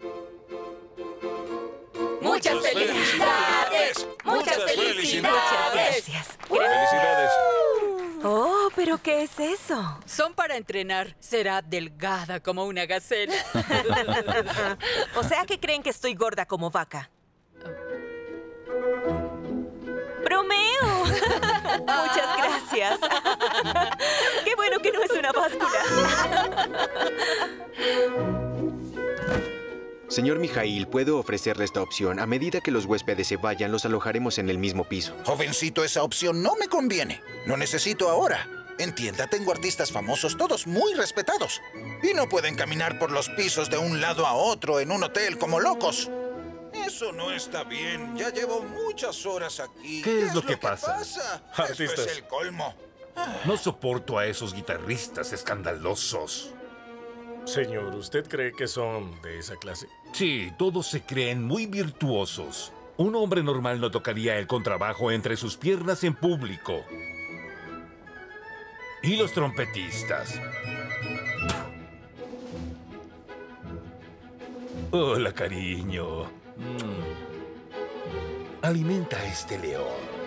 E: ¡Muchas felicidades! ¡Muchas felicidades!
O: Gracias.
K: ¡Felicidades!
E: Oh, ¿pero qué es eso?
I: Son para entrenar. Será delgada como una gacela.
E: O sea que creen que estoy gorda como vaca. ¡Bromeo! Muchas gracias. ¡Qué bueno que no es una báscula!
M: Señor Mijail, puedo ofrecerle esta opción. A medida que los huéspedes se vayan, los alojaremos en el mismo piso.
B: Jovencito, esa opción no me conviene. Lo necesito ahora. Entienda, tengo artistas famosos, todos muy respetados. Y no pueden caminar por los pisos de un lado a otro en un hotel como locos. Eso no está bien. Ya llevo muchas horas aquí.
L: ¿Qué es lo que pasa?
B: Esto es el colmo.
L: No soporto a esos guitarristas escandalosos.
H: Señor, ¿usted cree que son de esa clase?
L: Sí, todos se creen muy virtuosos. Un hombre normal no tocaría el contrabajo entre sus piernas en público. ¿Y los trompetistas? Hola, cariño. Alimenta a este león.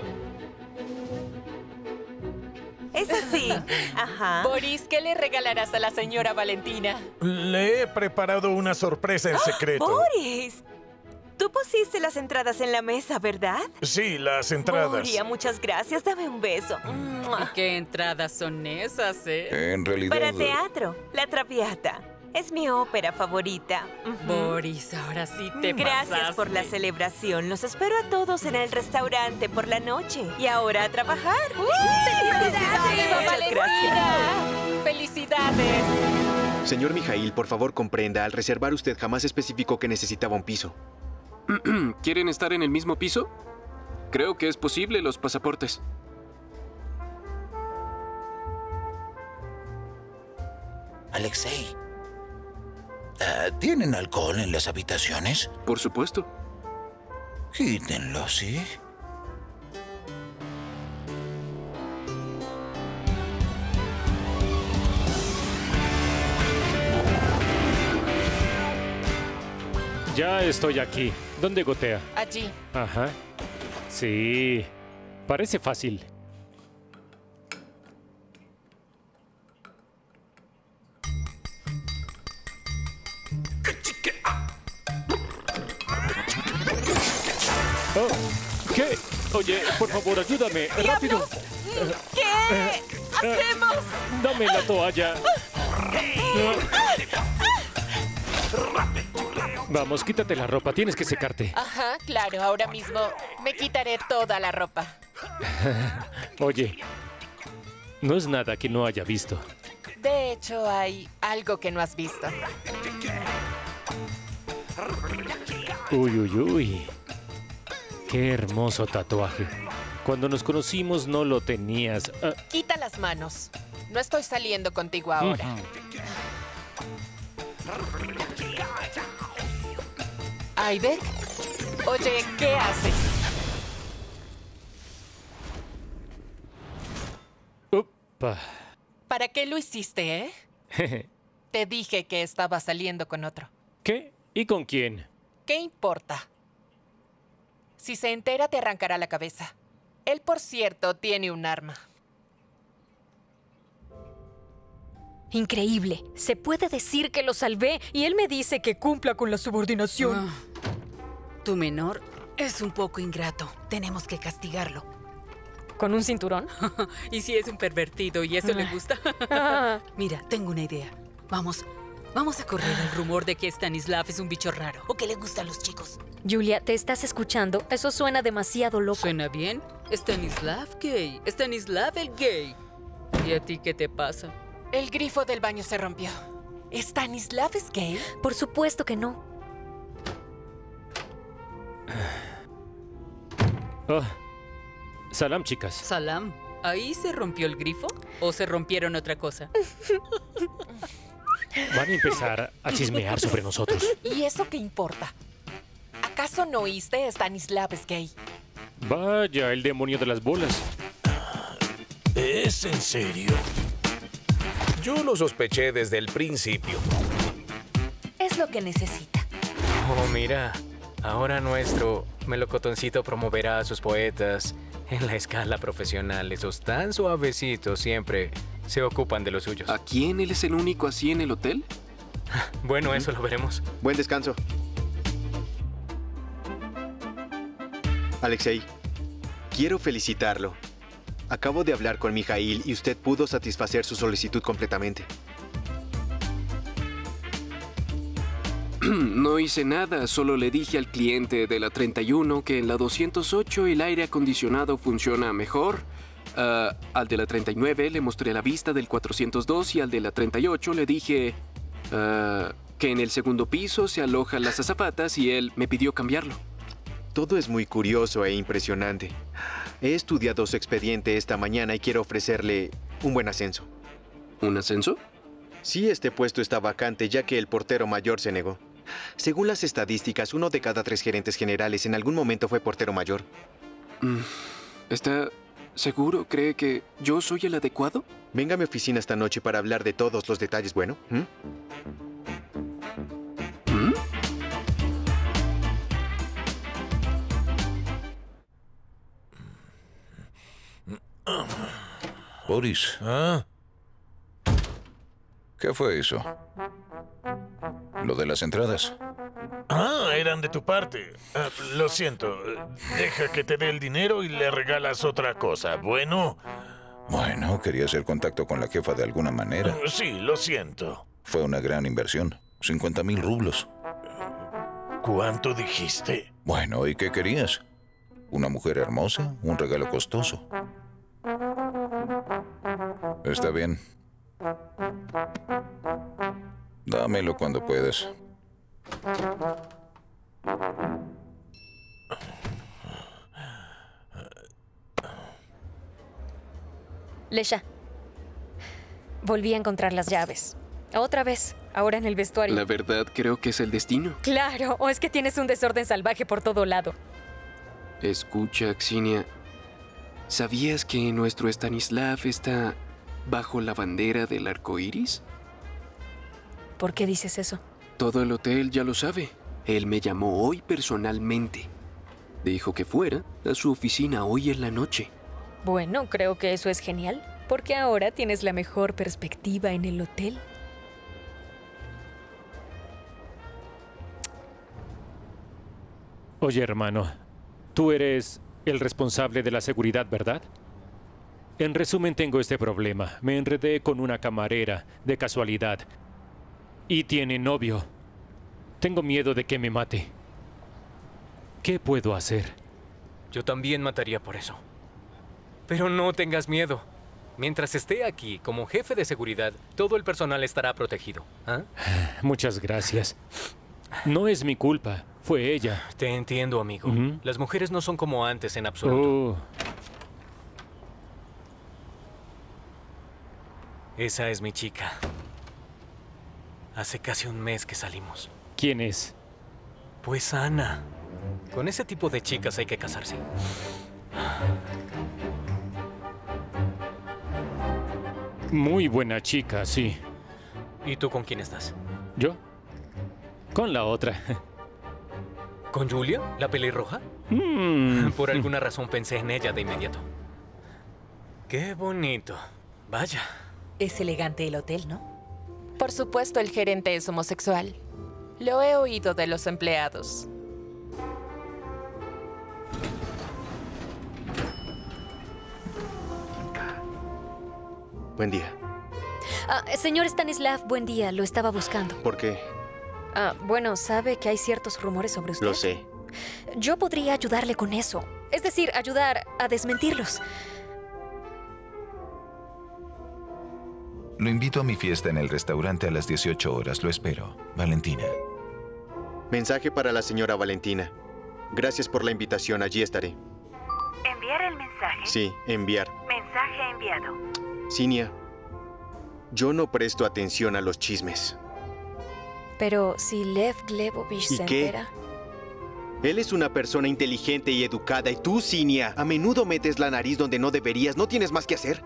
E: Es así. Ajá.
O: Boris, ¿qué le regalarás a la señora Valentina?
A: Le he preparado una sorpresa en secreto.
E: ¡Boris! Tú pusiste las entradas en la mesa, ¿verdad?
A: Sí, las entradas.
E: Boria, muchas gracias. Dame un beso.
I: ¿Y qué entradas son esas,
B: En realidad...
E: Para teatro, La Traviata. Es mi ópera favorita.
I: Boris, ahora sí te
E: Gracias
I: pasaste.
E: por la celebración. Los espero a todos en el restaurante por la noche. Y ahora a trabajar.
O: ¡Felicidades,
E: Muchas gracias.
O: ¡Felicidades!
M: Señor Mijail, por favor comprenda, al reservar usted jamás especificó que necesitaba un piso.
W: ¿Quieren estar en el mismo piso? Creo que es posible los pasaportes.
B: Alexei, ¿tienen alcohol en las habitaciones?
W: Por supuesto.
B: Quítenlo, ¿sí?
X: Ya estoy aquí. ¿Dónde gotea?
O: Allí.
X: Ajá. Sí. Parece fácil. Oh, ¿qué? Oye, por favor, ayúdame. ¡Rápido!
O: ¿Qué hacemos?
X: Dame la toalla. Vamos, quítate la ropa. Tienes que secarte.
O: Ajá, claro, ahora mismo me quitaré toda la ropa.
X: Oye, no es nada que no haya visto.
O: De hecho, hay algo que no has visto.
X: Uy, uy, uy. Qué hermoso tatuaje. Cuando nos conocimos no lo tenías.
O: Quita las manos. No estoy saliendo contigo ahora. Aibek, oye, ¿qué haces?
X: Upa.
O: ¿Para qué lo hiciste, Te dije que estaba saliendo con otro.
X: ¿Qué? ¿Y con quién?
O: ¿Qué importa? Si se entera, te arrancará la cabeza. Él, por cierto, tiene un arma.
J: Increíble. Se puede decir que lo salvé y él me dice que cumpla con la subordinación.
I: Tu menor es un poco ingrato. Tenemos que castigarlo.
J: ¿Con un cinturón?
I: ¿Y si es un pervertido y eso le gusta? Mira, tengo una idea. Vamos a correr el rumor de que Stanislav es un bicho raro o que le gustan los chicos.
J: Julia, ¿te estás escuchando? Eso suena demasiado loco.
I: ¿Suena bien? Stanislav gay. Stanislav el gay. ¿Y a ti qué te pasa?
O: El grifo del baño se rompió. ¿Stanislav es gay?
J: Por supuesto que no.
X: Oh. Salam, chicas.
I: Salam. ¿Ahí se rompió el grifo? ¿O se rompieron otra cosa?
X: Van a empezar a chismear sobre nosotros.
O: ¿Y eso qué importa? ¿Acaso no oíste? Stanislav es gay.
X: Vaya, el demonio de las bolas.
A: ¿Es en serio?
G: Yo lo sospeché desde el principio.
F: Es lo que necesita.
Q: Oh, mira. Ahora nuestro melocotoncito promoverá a sus poetas en la escala profesional. Esos tan suavecitos siempre se ocupan de los suyos.
W: ¿A quién? ¿Él es el único así en el hotel?
Q: Bueno, eso lo veremos.
M: Buen descanso. Alexei, quiero felicitarlo. Acabo de hablar con Mijail y usted pudo satisfacer su solicitud completamente.
W: No hice nada, solo le dije al cliente de la 31 que en la 208 el aire acondicionado funciona mejor. Al de la 39 le mostré la vista del 402 y al de la 38 le dije que en el segundo piso se alojan las azafatas y él me pidió cambiarlo.
M: Todo es muy curioso e impresionante. He estudiado su expediente esta mañana y quiero ofrecerle un buen ascenso.
W: ¿Un ascenso?
M: Sí, este puesto está vacante ya que el portero mayor se negó. Según las estadísticas, 1 de cada 3 gerentes generales en algún momento fue portero mayor.
W: ¿Está seguro? ¿Cree que yo soy el adecuado?
M: Venga a mi oficina esta noche para hablar de todos los detalles, ¿bueno?
B: Boris. ¿Qué fue eso? Lo de las entradas.
A: Eran de tu parte. Lo siento. Deja que te dé el dinero y le regalas otra cosa. Bueno.
B: Bueno, quería hacer contacto con la jefa de alguna manera.
A: Sí, lo siento.
B: Fue una gran inversión. 50,000 rublos.
A: ¿Cuánto dijiste?
B: Bueno, ¿y qué querías? ¿Una mujer hermosa? ¿Un regalo costoso? Está bien. Dámelo cuando puedas.
J: Lesha, volví a encontrar las llaves. Otra vez, ahora en el vestuario.
W: La verdad, creo que es el destino.
J: Claro, o es que tienes un desorden salvaje por todo lado.
W: Escucha, Xinia. ¿Sabías que nuestro Stanislav está bajo la bandera del arco iris?
J: ¿Por qué dices eso?
W: Todo el hotel ya lo sabe. Él me llamó hoy personalmente. Dijo que fuera a su oficina hoy en la noche.
J: Bueno, creo que eso es genial, porque ahora tienes la mejor perspectiva en el hotel.
X: Oye, hermano, Tú eres el responsable de la seguridad, ¿verdad? En resumen, tengo este problema. Me enredé con una camarera, de casualidad. Y tiene novio. Tengo miedo de que me mate. ¿Qué puedo hacer?
Q: Yo también mataría por eso. Pero no tengas miedo. Mientras esté aquí como jefe de seguridad, todo el personal estará protegido. ¿Ah?
X: Muchas gracias. No es mi culpa. Fue ella.
Q: Te entiendo, amigo. Las mujeres no son como antes en absoluto. Esa es mi chica. Hace casi un mes que salimos.
X: ¿Quién es?
Q: Pues Ana. Con ese tipo de chicas hay que casarse.
X: Muy buena chica, sí.
Q: ¿Y tú con quién estás?
X: ¿Yo? Con la otra.
Q: ¿Con Julia? ¿La pelirroja? Por alguna razón pensé en ella de inmediato. ¡Qué bonito! Vaya.
F: Es elegante el hotel, ¿no?
O: Por supuesto, el gerente es homosexual. Lo he oído de los empleados.
M: Buen día.
J: Señor Stanislav, buen día. Lo estaba buscando.
M: ¿Por qué?
J: Bueno, sabe que hay ciertos rumores sobre usted.
M: Lo sé.
J: Yo podría ayudarle con eso. Es decir, ayudar a desmentirlos.
B: Lo invito a mi fiesta en el restaurante a las 18 horas. Lo espero. Valentina.
M: Mensaje para la señora Valentina. Gracias por la invitación. Allí estaré.
D: ¿Enviar el mensaje?
M: Sí, enviar.
D: Mensaje enviado.
M: Cinia, yo no presto atención a los chismes.
J: Pero si Lev Glebovich se entera...
M: Él es una persona inteligente y educada, y tú, Cinia, a menudo metes la nariz donde no deberías. ¿No tienes más que hacer?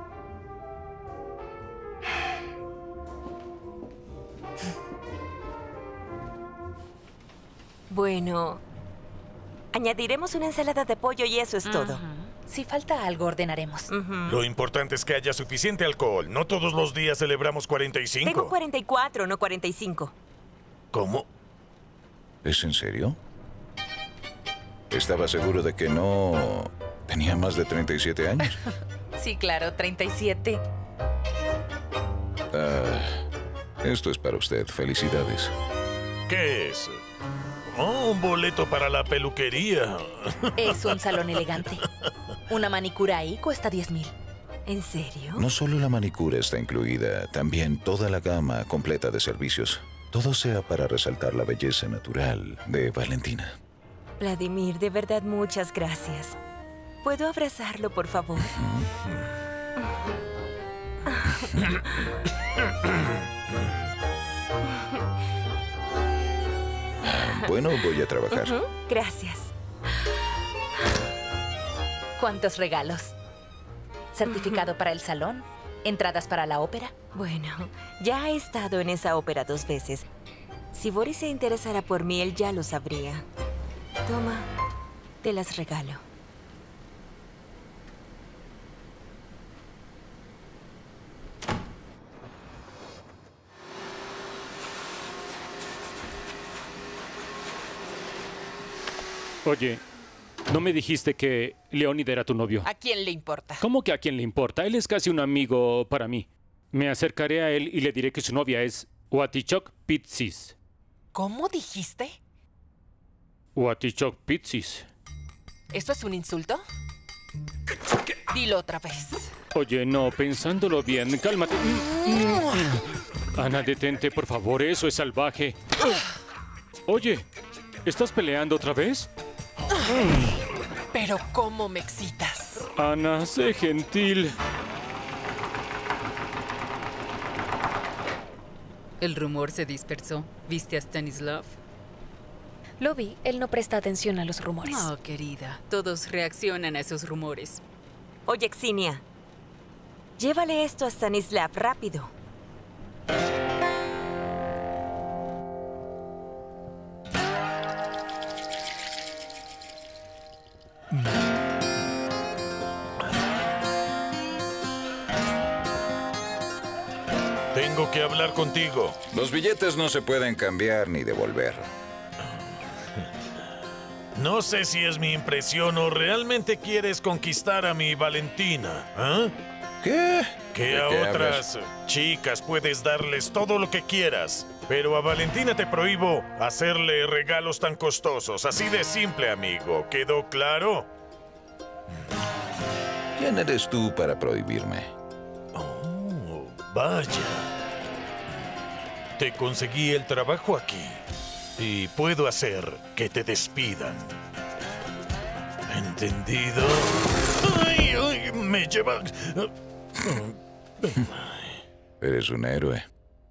E: Bueno, añadiremos una ensalada de pollo y eso es todo.
F: Si falta algo, ordenaremos.
A: Lo importante es que haya suficiente alcohol. No todos los días celebramos 45.
E: Tengo 44, no 45.
A: ¿Cómo?
B: ¿Es en serio? Estaba seguro de que no... tenía más de 37 años.
F: Sí, claro, 37.
B: Esto es para usted. Felicidades.
A: ¿Qué es? Oh, un boleto para la peluquería.
F: Es un salón elegante. Una manicura ahí cuesta 10,000.
E: ¿En serio?
B: No solo la manicura está incluida, también toda la gama completa de servicios. Todo sea para resaltar la belleza natural de Valentina.
E: Vladimir, de verdad, muchas gracias. ¿Puedo abrazarlo, por favor?
B: Bueno, voy a trabajar.
E: Gracias.
F: ¿Cuántos regalos? ¿Certificado para el salón? ¿Entradas para la ópera?
E: Bueno, ya he estado en esa ópera 2 veces. Si Boris se interesara por mí, él ya lo sabría. Toma, te las regalo.
X: Oye, ¿no me dijiste que Leonid era tu novio?
O: ¿A quién le importa?
X: ¿Cómo que a quién le importa? Él es casi un amigo para mí. Me acercaré a él y le diré que su novia es Watichok Pitsis.
O: ¿Cómo dijiste?
X: Watichok Pitsis.
O: ¿Esto es un insulto? Dilo otra vez.
X: Oye, no, pensándolo bien, cálmate. Ana, detente, por favor, eso es salvaje. Oye, ¿estás peleando otra vez?
O: Pero ¿cómo me excitas?
X: Ana, sé gentil.
I: El rumor se dispersó. ¿Viste a Stanislav?
J: Lo vi. Él no presta atención a los rumores.
I: Oh, querida. Todos reaccionan a esos rumores.
E: Oye, Xinia, llévale esto a Stanislav rápido.
A: Tengo que hablar contigo.
B: Los billetes no se pueden cambiar ni devolver.
A: No sé si es mi impresión o realmente quieres conquistar a mi Valentina. ¿Ah?
B: ¿Qué?
A: Que a otras chicas puedes darles todo lo que quieras, pero a Valentina te prohíbo hacerle regalos tan costosos. Así de simple, amigo. ¿Quedó claro?
B: ¿Quién eres tú para prohibirme?
A: Oh, vaya. Te conseguí el trabajo aquí y puedo hacer que te despidan. ¿Entendido? ¡Ay, ay! Me lleva...
B: Eres un héroe.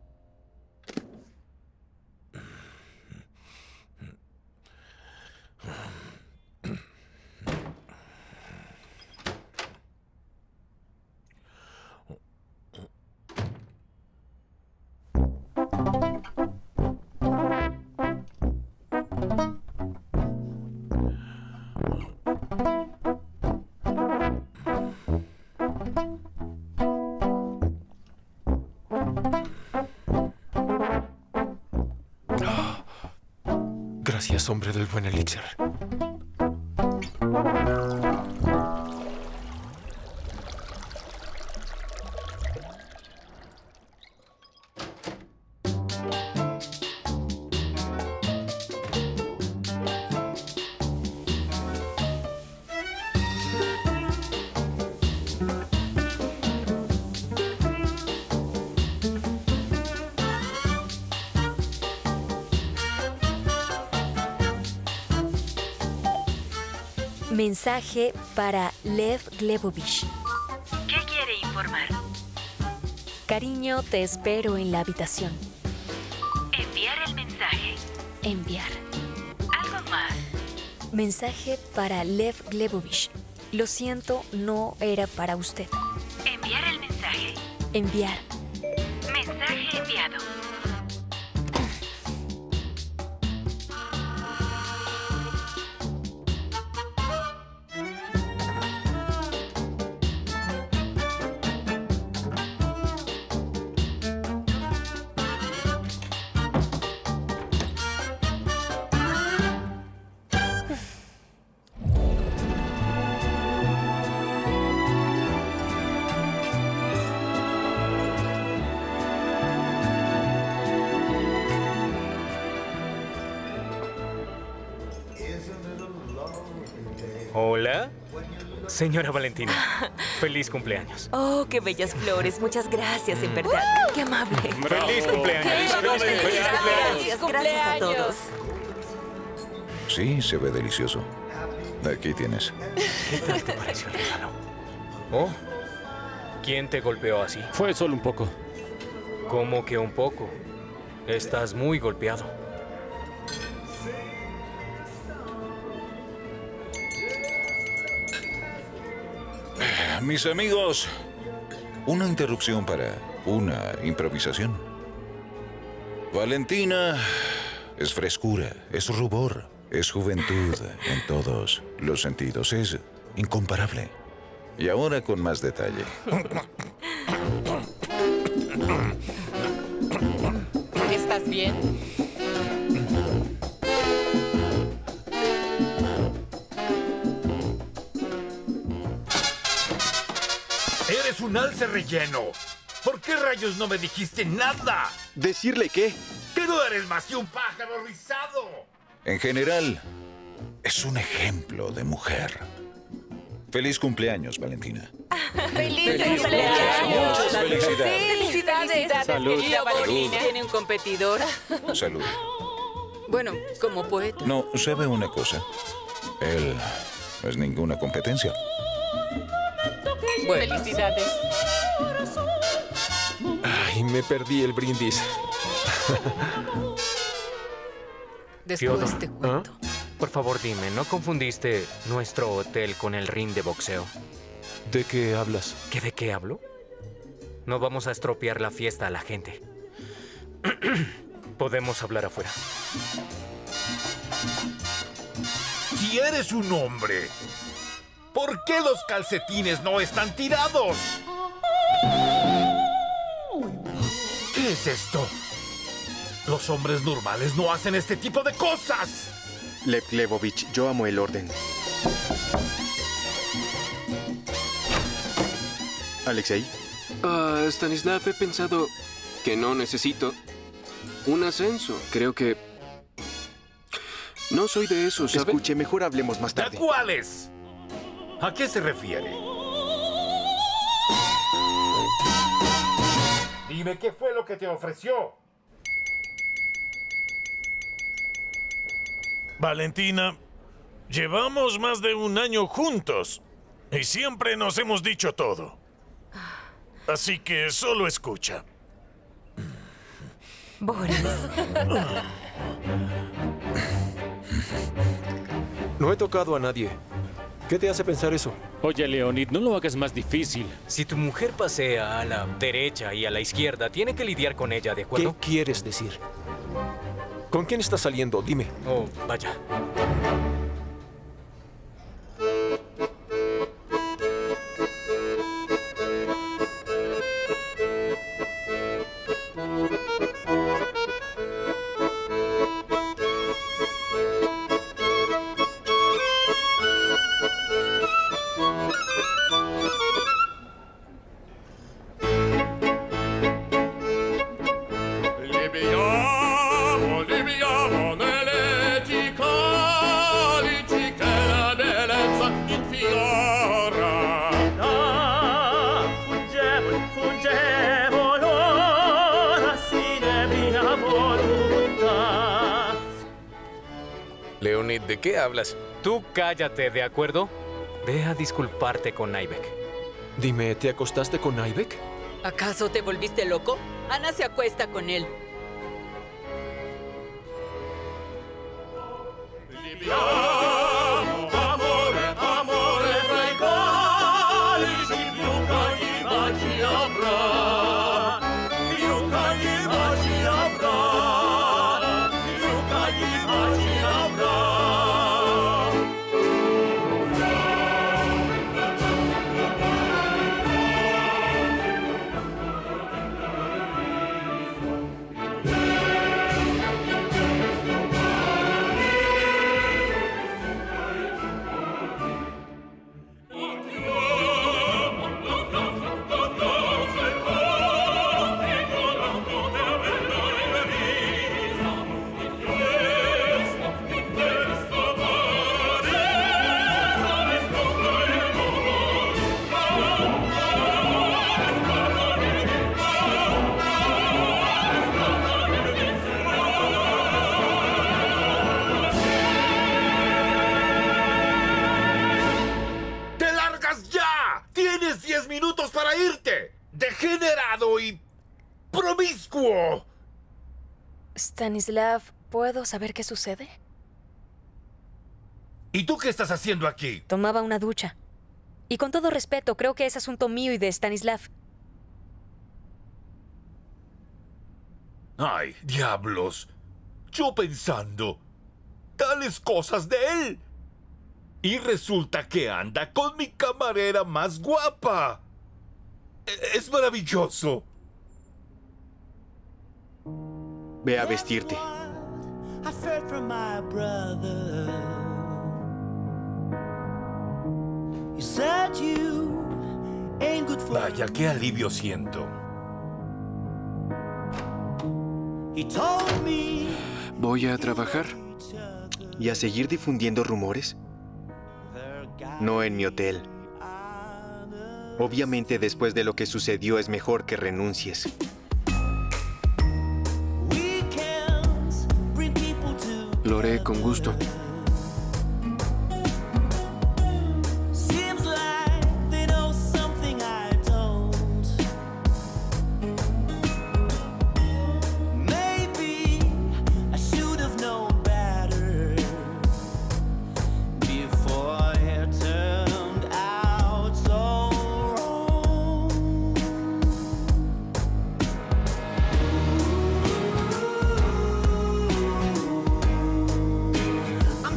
P: Gracias, hombre del buen elixir.
J: Mensaje para Lev Glebovich.
D: ¿Qué quiere informar?
J: Cariño, te espero en la habitación.
D: Enviar el mensaje.
J: Enviar.
D: ¿Algo más?
J: Mensaje para Lev Glebovich. Lo siento, no era para usted.
D: Enviar el mensaje.
J: Enviar.
D: Mensaje enviado.
Q: Hola, señora Valentina. Feliz cumpleaños.
E: Oh, qué bellas flores. Muchas gracias, en verdad. Qué amable.
Q: ¡Feliz cumpleaños!
E: Gracias a todos.
B: Sí, se ve delicioso. Aquí tienes.
Q: ¿Qué tal te pareció el regalo? Oh, ¿quién te golpeó así?
X: Fue solo un poco.
Q: ¿Cómo que un poco? Estás muy golpeado.
B: Mis amigos, una interrupción para una improvisación. Valentina es frescura, es rubor, es juventud en todos los sentidos, es incomparable. Y ahora con más detalle.
O: ¿Estás bien?
L: ¡Eres un alce relleno! ¿Por qué rayos no me dijiste nada?
M: ¿Decirle qué?
L: ¡Que no eres más que un pájaro rizado!
B: En general, es un ejemplo de mujer. Feliz cumpleaños, Valentina.
E: ¡Feliz cumpleaños!
B: Muchas felicidades.
E: ¡Felicidades!
X: Salud.
E: Querida Valentina.
I: ¿Tiene un competidor?
B: Salud.
I: Bueno, como poeta.
B: No, ¿sabe una cosa? Él no es ninguna competencia.
I: Bueno.
O: Felicidades.
P: Ay, me perdí el brindis.
I: Después te cuento.
Q: Por favor, dime, ¿no confundiste nuestro hotel con el ring de boxeo?
P: ¿De qué hablas?
Q: ¿Qué de qué hablo? No vamos a estropear la fiesta a la gente. Podemos hablar afuera.
L: Si eres un hombre, ¿por qué los calcetines no están tirados? ¿Qué es esto? Los hombres normales no hacen este tipo de cosas.
M: Lev Glebovich, yo amo el orden. Alexei.
W: Stanislav, he pensado que no necesito un ascenso. Creo que no soy de esos, ¿sabe?
M: Escuche, mejor hablemos más tarde.
L: ¿De cuáles? ¿A qué se refiere? Dime qué fue lo que te ofreció.
A: Valentina, llevamos más de un año juntos y siempre nos hemos dicho todo. Así que solo escucha.
F: Boris.
P: No he tocado a nadie. ¿Qué te hace pensar eso?
X: Oye, Leonid, no lo hagas más difícil.
Q: Si tu mujer pasea a la derecha y a la izquierda, tiene que lidiar con ella, ¿de acuerdo?
P: ¿Qué quieres decir? ¿Con quién estás saliendo? Dime.
Q: Oh, vaya.
R: Libiamo nelle cicalici che la bellezza infiora.
V: Fuggevo l'ora sine mia voluntà.
G: Leonid, ¿de qué hablas?
Q: Tú cállate, ¿de acuerdo? Ve a disculparte con Aibek.
P: Dime, ¿te acostaste con Aibek?
I: ¿Acaso te volviste loco? Ana se acuesta con él.
R: Amore, amore, fra i calici più cagli baci avrà. Più cagli baci avrà. Più cagli baci avrà.
L: ¡Te largas ya! ¡Tienes 10 minutos para irte! ¡Degenerado y promiscuo!
J: Stanislav, ¿puedo saber qué sucede?
L: ¿Y tú qué estás haciendo aquí?
J: Tomaba una ducha. Y con todo respeto, creo que es asunto mío y de Stanislav.
L: ¡Ay, diablos! Yo pensando tales cosas de él. Y resulta que anda con mi camarera más guapa. Es maravilloso.
M: Ve a vestirte.
V: I heard from my brother. He said you ain't good for
L: Vaya, qué alivio siento.
V: He told me.
W: Voy a trabajar.
M: ¿Y a seguir difundiendo rumores? No en mi hotel. Obviamente, después de lo que sucedió, es mejor que renuncies.
W: Lo haré con gusto.
V: Seems like they know something I don't. Maybe I should have known better before it turned out so wrong. I'm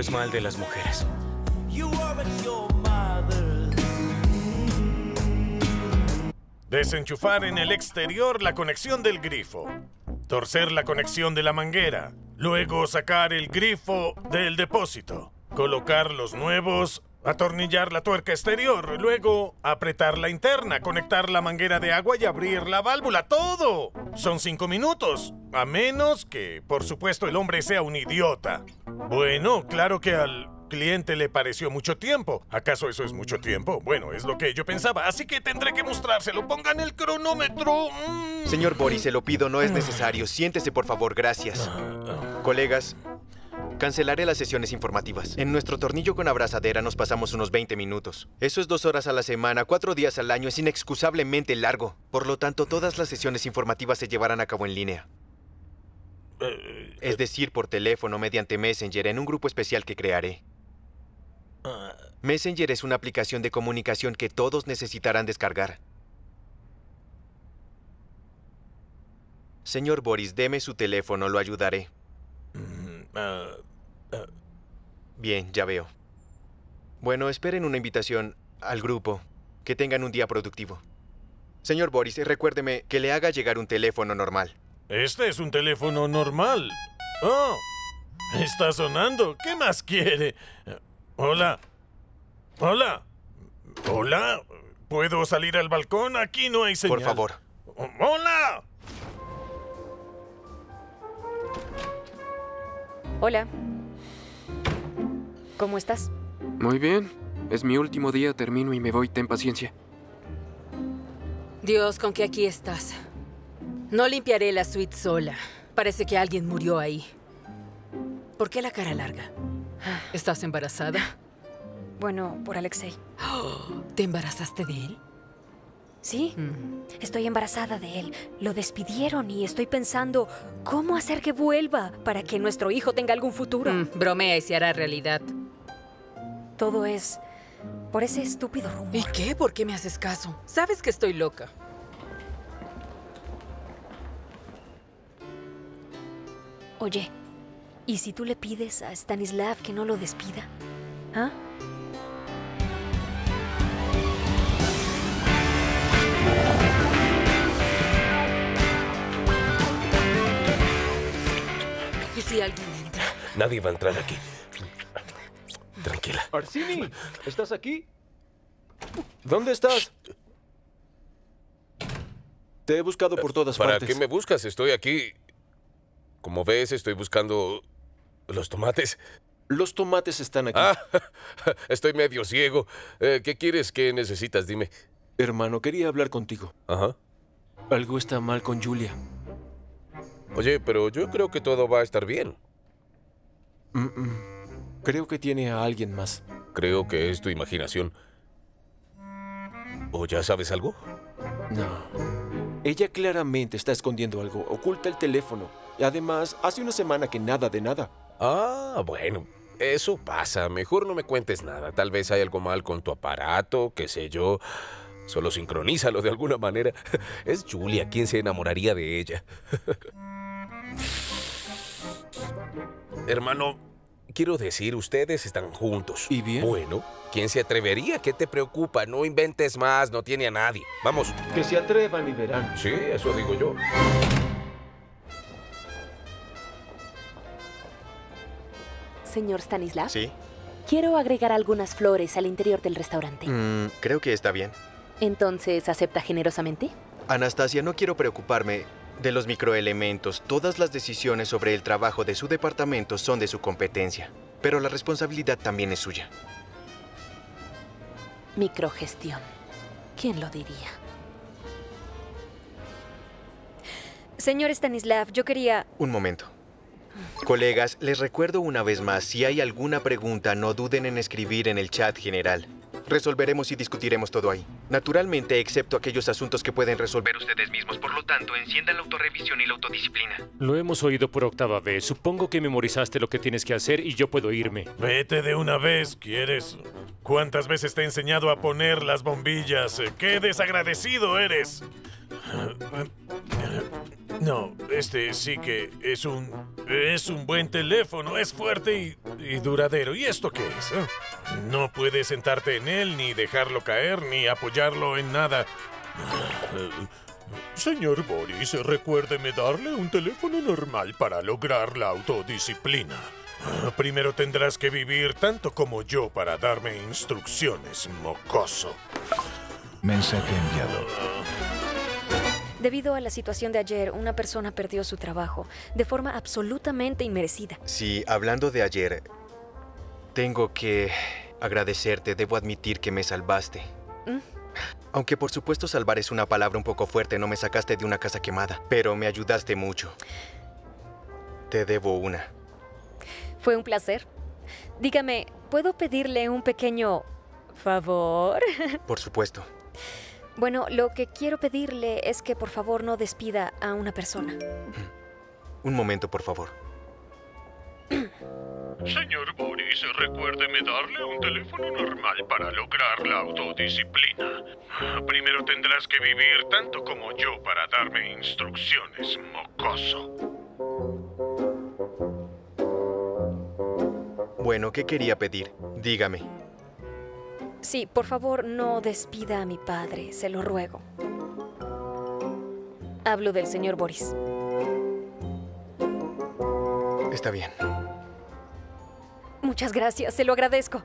Q: es mal de las mujeres.
A: Desenchufar en el exterior la conexión del grifo. Torcer la conexión de la manguera. Luego sacar el grifo del depósito. Colocar los nuevos. Atornillar la tuerca exterior. Luego apretar la interna. Conectar la manguera de agua y abrir la válvula. ¡Todo! Son 5 minutos. A menos que, por supuesto, el hombre sea un idiota. Bueno, claro que al cliente le pareció mucho tiempo. ¿Acaso eso es mucho tiempo? Bueno, es lo que yo pensaba. Así que tendré que mostrárselo. Pongan el cronómetro.
M: Señor Boris, se lo pido, no es necesario. Siéntese, por favor, gracias. Colegas, cancelaré las sesiones informativas. En nuestro tornillo con abrazadera nos pasamos unos 20 minutos. Eso es 2 horas a la semana, 4 días al año. Es inexcusablemente largo. Por lo tanto, todas las sesiones informativas se llevarán a cabo en línea. Es decir, por teléfono, mediante Messenger, en un grupo especial que crearé. Messenger es una aplicación de comunicación que todos necesitarán descargar. Señor Boris, deme su teléfono, lo ayudaré. Bien, ya veo. Bueno, esperen una invitación al grupo. Que tengan un día productivo. Señor Boris, recuérdeme que le haga llegar un teléfono normal.
A: Este es un teléfono normal. Oh, está sonando. ¿Qué más quiere? Hola. Hola. Hola. ¿Puedo salir al balcón? Aquí no hay señal.
M: Por favor.
A: ¡Hola!
J: Hola. ¿Cómo estás?
W: Muy bien. Es mi último día, termino y me voy. Ten paciencia.
I: Dios, con que aquí estás. No limpiaré la suite sola. Parece que alguien murió ahí. ¿Por qué la cara larga? ¿Estás embarazada?
J: Bueno, por Alexei.
I: ¿Te embarazaste de él?
J: Sí, estoy embarazada de él. Lo despidieron y estoy pensando cómo hacer que vuelva para que nuestro hijo tenga algún futuro.
I: Bromea y se hará realidad.
J: Todo es por ese estúpido rumor.
I: ¿Y qué? ¿Por qué me haces caso? Sabes que estoy loca.
J: Oye, ¿y si tú le pides a Stanislav que no lo despida? ¿Ah?
I: ¿Y si alguien entra?
N: Nadie va a entrar aquí. Tranquila.
P: Arsini, ¿estás aquí? ¿Dónde estás? Te he buscado por todas
N: ¿Para
P: partes.
N: qué me buscas? Estoy aquí. Como ves, estoy buscando los tomates.
P: Los tomates están aquí.
N: Estoy medio ciego. ¿Qué quieres? ¿Qué necesitas? Dime.
P: Hermano, quería hablar contigo.
N: Ajá.
P: Algo está mal con Julia.
N: Oye, pero yo creo que todo va a estar bien.
P: Creo que tiene a alguien más.
N: Creo que es tu imaginación. ¿O ya sabes algo?
P: No. Ella claramente está escondiendo algo. Oculta el teléfono. Y además, hace una semana que nada de nada.
N: Ah, bueno. Eso pasa. Mejor no me cuentes nada. Tal vez hay algo mal con tu aparato, qué sé yo. Solo sincronízalo de alguna manera. Es Julia. ¿Quién se enamoraría de ella? Hermano, quiero decir, ustedes están juntos.
P: ¿Y bien?
N: Bueno, ¿quién se atrevería? ¿Qué te preocupa? No inventes más, no tiene a nadie. Vamos.
P: Que se atrevan y verán.
N: Sí, eso digo yo.
F: Señor Stanislav.
M: ¿Sí?
F: Quiero agregar algunas flores al interior del restaurante.
M: Creo que está bien.
F: Entonces, ¿acepta generosamente?
M: Anastasia, no quiero preocuparme de los microelementos. Todas las decisiones sobre el trabajo de su departamento son de su competencia. Pero la responsabilidad también es suya.
F: Microgestión. ¿Quién lo diría?
J: Señor Stanislav, yo quería...
M: Un momento. Colegas, les recuerdo una vez más, si hay alguna pregunta, no duden en escribir en el chat general. Resolveremos y discutiremos todo ahí. Naturalmente, excepto aquellos asuntos que pueden resolver ustedes mismos. Por lo tanto, enciendan la autorrevisión y la autodisciplina.
X: Lo hemos oído por 8ª vez. Supongo que memorizaste lo que tienes que hacer y yo puedo irme.
A: Vete de una vez, ¿quieres? ¿Cuántas veces te he enseñado a poner las bombillas? ¡Qué desagradecido eres! No, este sí que es un buen teléfono, es fuerte y duradero. ¿Y esto qué es? No puedes sentarte en él, ni dejarlo caer, ni apoyarlo en nada. Señor Boris, recuérdeme darle un teléfono normal para lograr la autodisciplina. Primero tendrás que vivir tanto como yo para darme instrucciones, mocoso.
B: Mensaje enviado.
J: Debido a la situación de ayer, una persona perdió su trabajo de forma absolutamente inmerecida.
M: Sí, hablando de ayer, tengo que agradecerte. Debo admitir que me salvaste. Aunque por supuesto salvar es una palabra un poco fuerte, no me sacaste de una casa quemada, pero me ayudaste mucho. Te debo una.
J: Fue un placer. Dígame, ¿puedo pedirle un pequeño favor?
M: Por supuesto.
J: Bueno, lo que quiero pedirle es que por favor no despida a una persona.
M: Un momento, por favor.
A: Señor Boris, recuérdeme darle un teléfono normal para lograr la autodisciplina. Primero tendrás que vivir tanto como yo para darme instrucciones, mocoso.
M: Bueno, ¿qué quería pedir? Dígame.
J: Sí, por favor, no despida a mi padre, se lo ruego. Hablo del señor Boris.
M: Está bien.
J: Muchas gracias, se lo agradezco.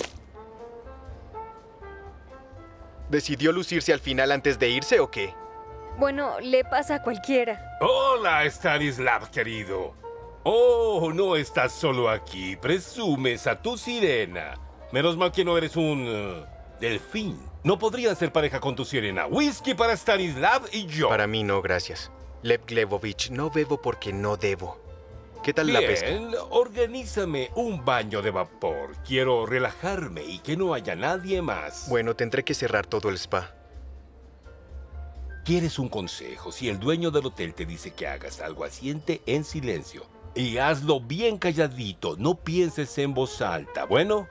M: ¿Decidió lucirse al final antes de irse o qué?
J: Bueno, le pasa a cualquiera.
L: Hola, Stanislav, querido. Oh, no estás solo aquí. Presumes a tu sirena. Menos mal que no eres un delfín. No podrían ser pareja con tu sirena. Whisky para Stanislav y yo.
M: Para mí no, gracias. Lev Glebovich, no bebo porque no debo. ¿Qué tal la pesca?
L: Bien, organízame un baño de vapor. Quiero relajarme y que no haya nadie más.
M: Bueno, tendré que cerrar todo el spa.
L: ¿Quieres un consejo? Si el dueño del hotel te dice que hagas algo, asiente en silencio. Y hazlo bien calladito. No pienses en voz alta, ¿bueno?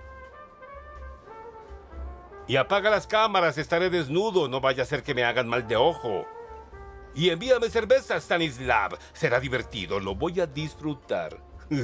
L: Y apaga las cámaras, estaré desnudo. No vaya a ser que me hagan mal de ojo. Y envíame cerveza, Stanislav. Será divertido, lo voy a disfrutar.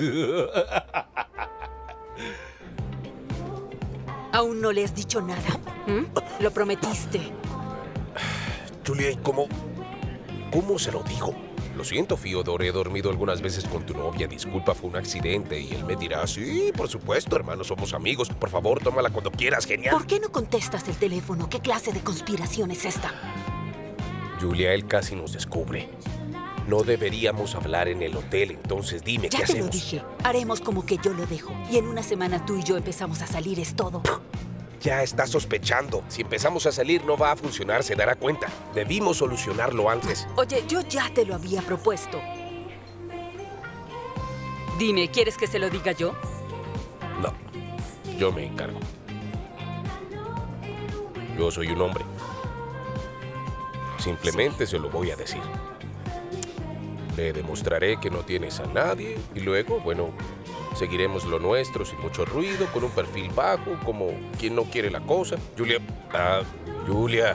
I: ¿Aún no le has dicho nada? Lo prometiste.
N: Julia, ¿y cómo se lo digo? Lo siento, Fyodor, he dormido algunas veces con tu novia. Disculpa, fue un accidente. Y él me dirá, sí, por supuesto, hermano, somos amigos. Por favor, tómala cuando quieras, genial.
I: ¿Por qué no contestas el teléfono? ¿Qué clase de conspiración es esta?
N: Julia, él casi nos descubre. No deberíamos hablar en el hotel, entonces dime, ¿qué hacemos?
I: Ya te lo dije. Haremos como que yo lo dejo. Y en una semana tú y yo empezamos a salir, es todo.
N: Ya está sospechando. Si empezamos a salir no va a funcionar, se dará cuenta. Debimos solucionarlo antes.
I: Oye, yo ya te lo había propuesto. Dime, ¿quieres que se lo diga yo?
N: No, yo me encargo. Yo soy un hombre. Simplemente se lo voy a decir. Le demostraré que no tienes a nadie y luego, bueno, seguiremos lo nuestro sin mucho ruido, con un perfil bajo, como quien no quiere la cosa. Julia... Julia...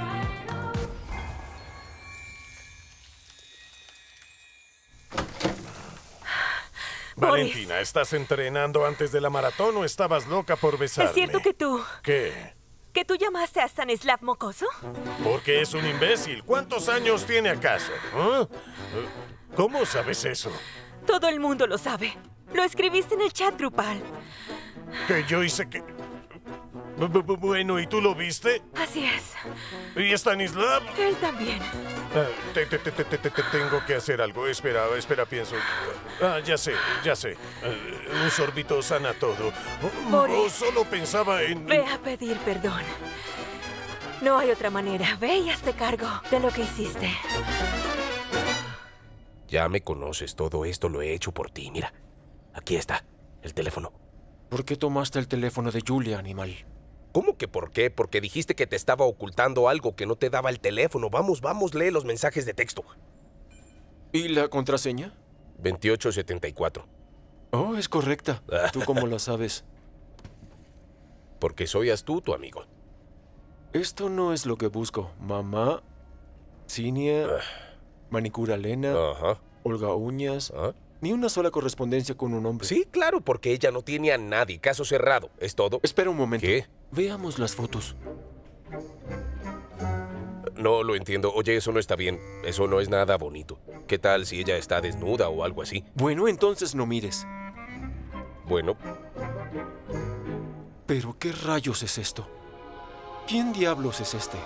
A: Valentina, ¿estás entrenando antes de la maratón o estabas loca por besarme?
E: ¿Es cierto que tú...
A: ¿Qué?
E: ¿Que tú llamaste a Stanislav mocoso?
A: Porque es un imbécil. ¿Cuántos años tiene acaso? ¿Ah? ¿Cómo sabes eso?
E: Todo el mundo lo sabe. Lo escribiste en el chat grupal.
A: Que yo hice que... Bueno, ¿y tú lo viste?
E: Así es.
A: ¿Y Stanislav?
E: Él también.
A: Tengo que hacer algo. Espera, pienso. Ya sé. Un sorbito sana todo.
E: Boris,
A: solo pensaba en...
E: Ve a pedir perdón. No hay otra manera. Ve y hazte cargo de lo que hiciste.
N: Ya me conoces, todo esto lo he hecho por ti. Mira, aquí está, el teléfono.
K: ¿Por qué tomaste el teléfono de Julia, animal?
N: ¿Cómo que por qué? Porque dijiste que te estaba ocultando algo, que no te daba el teléfono. Vamos, lee los mensajes de texto.
K: ¿Y la contraseña?
N: 2874.
K: Oh, es correcta. ¿Tú cómo la sabes?
N: Porque soy astuto, amigo.
K: Esto no es lo que busco. Mamá, Sinia... Manicura Lena, Olga Uñas, ni una sola correspondencia con un hombre.
N: Sí, claro, porque ella no tiene a nadie. Caso cerrado. ¿Es todo?
K: Espera un momento.
N: ¿Qué?
K: Veamos las fotos.
N: No lo entiendo. Oye, eso no está bien. Eso no es nada bonito. ¿Qué tal si ella está desnuda o algo así?
K: Bueno, entonces no mires.
N: Bueno.
K: ¿Pero qué rayos es esto? ¿Quién diablos es este?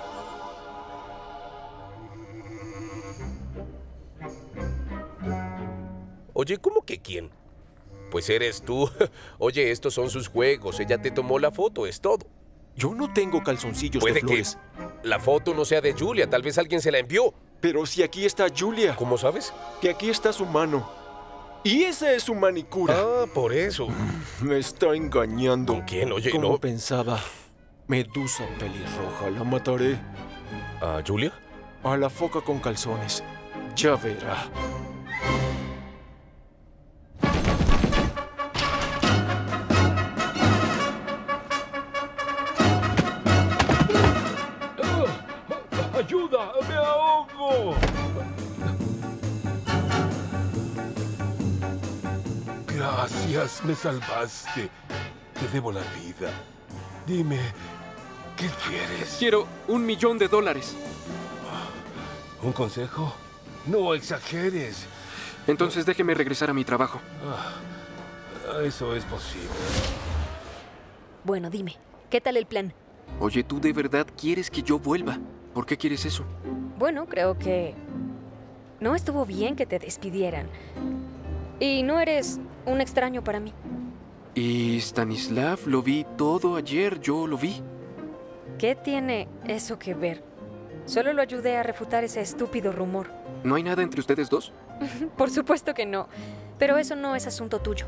N: Oye, ¿cómo que quién? Pues eres tú. Oye, estos son sus juegos. Ella te tomó la foto, es todo.
K: Yo no tengo calzoncillos
N: Puede
K: de flores.
N: que la foto no sea de Julia. Tal vez alguien se la envió.
K: Pero si aquí está Julia.
N: ¿Cómo sabes?
K: Que aquí está su mano. Y esa es su manicura.
N: Ah, por eso.
K: Me está engañando.
N: ¿Con quién? Oye,
K: ¿Cómo
N: no.
K: pensaba? Medusa pelirroja, la mataré.
N: ¿A Julia?
K: A la foca con calzones. Ya verá.
L: ¡Ayuda! ¡Me ahogo! Gracias, me salvaste. Te debo la vida. Dime, ¿qué quieres?
W: Quiero $1.000.000.
L: ¿Un consejo? No exageres.
W: Entonces déjeme regresar a mi trabajo.
L: Eso es posible.
J: Bueno, dime, ¿qué tal el plan?
W: Oye, ¿tú de verdad quieres que yo vuelva? ¿Por qué quieres eso?
J: Bueno, creo que no estuvo bien que te despidieran. Y no eres un extraño para mí.
W: Y Stanislav, lo vi todo ayer, yo lo vi.
J: ¿Qué tiene eso que ver? Solo lo ayudé a refutar ese estúpido rumor.
W: ¿No hay nada entre ustedes dos?
J: Por supuesto que no. Pero eso no es asunto tuyo.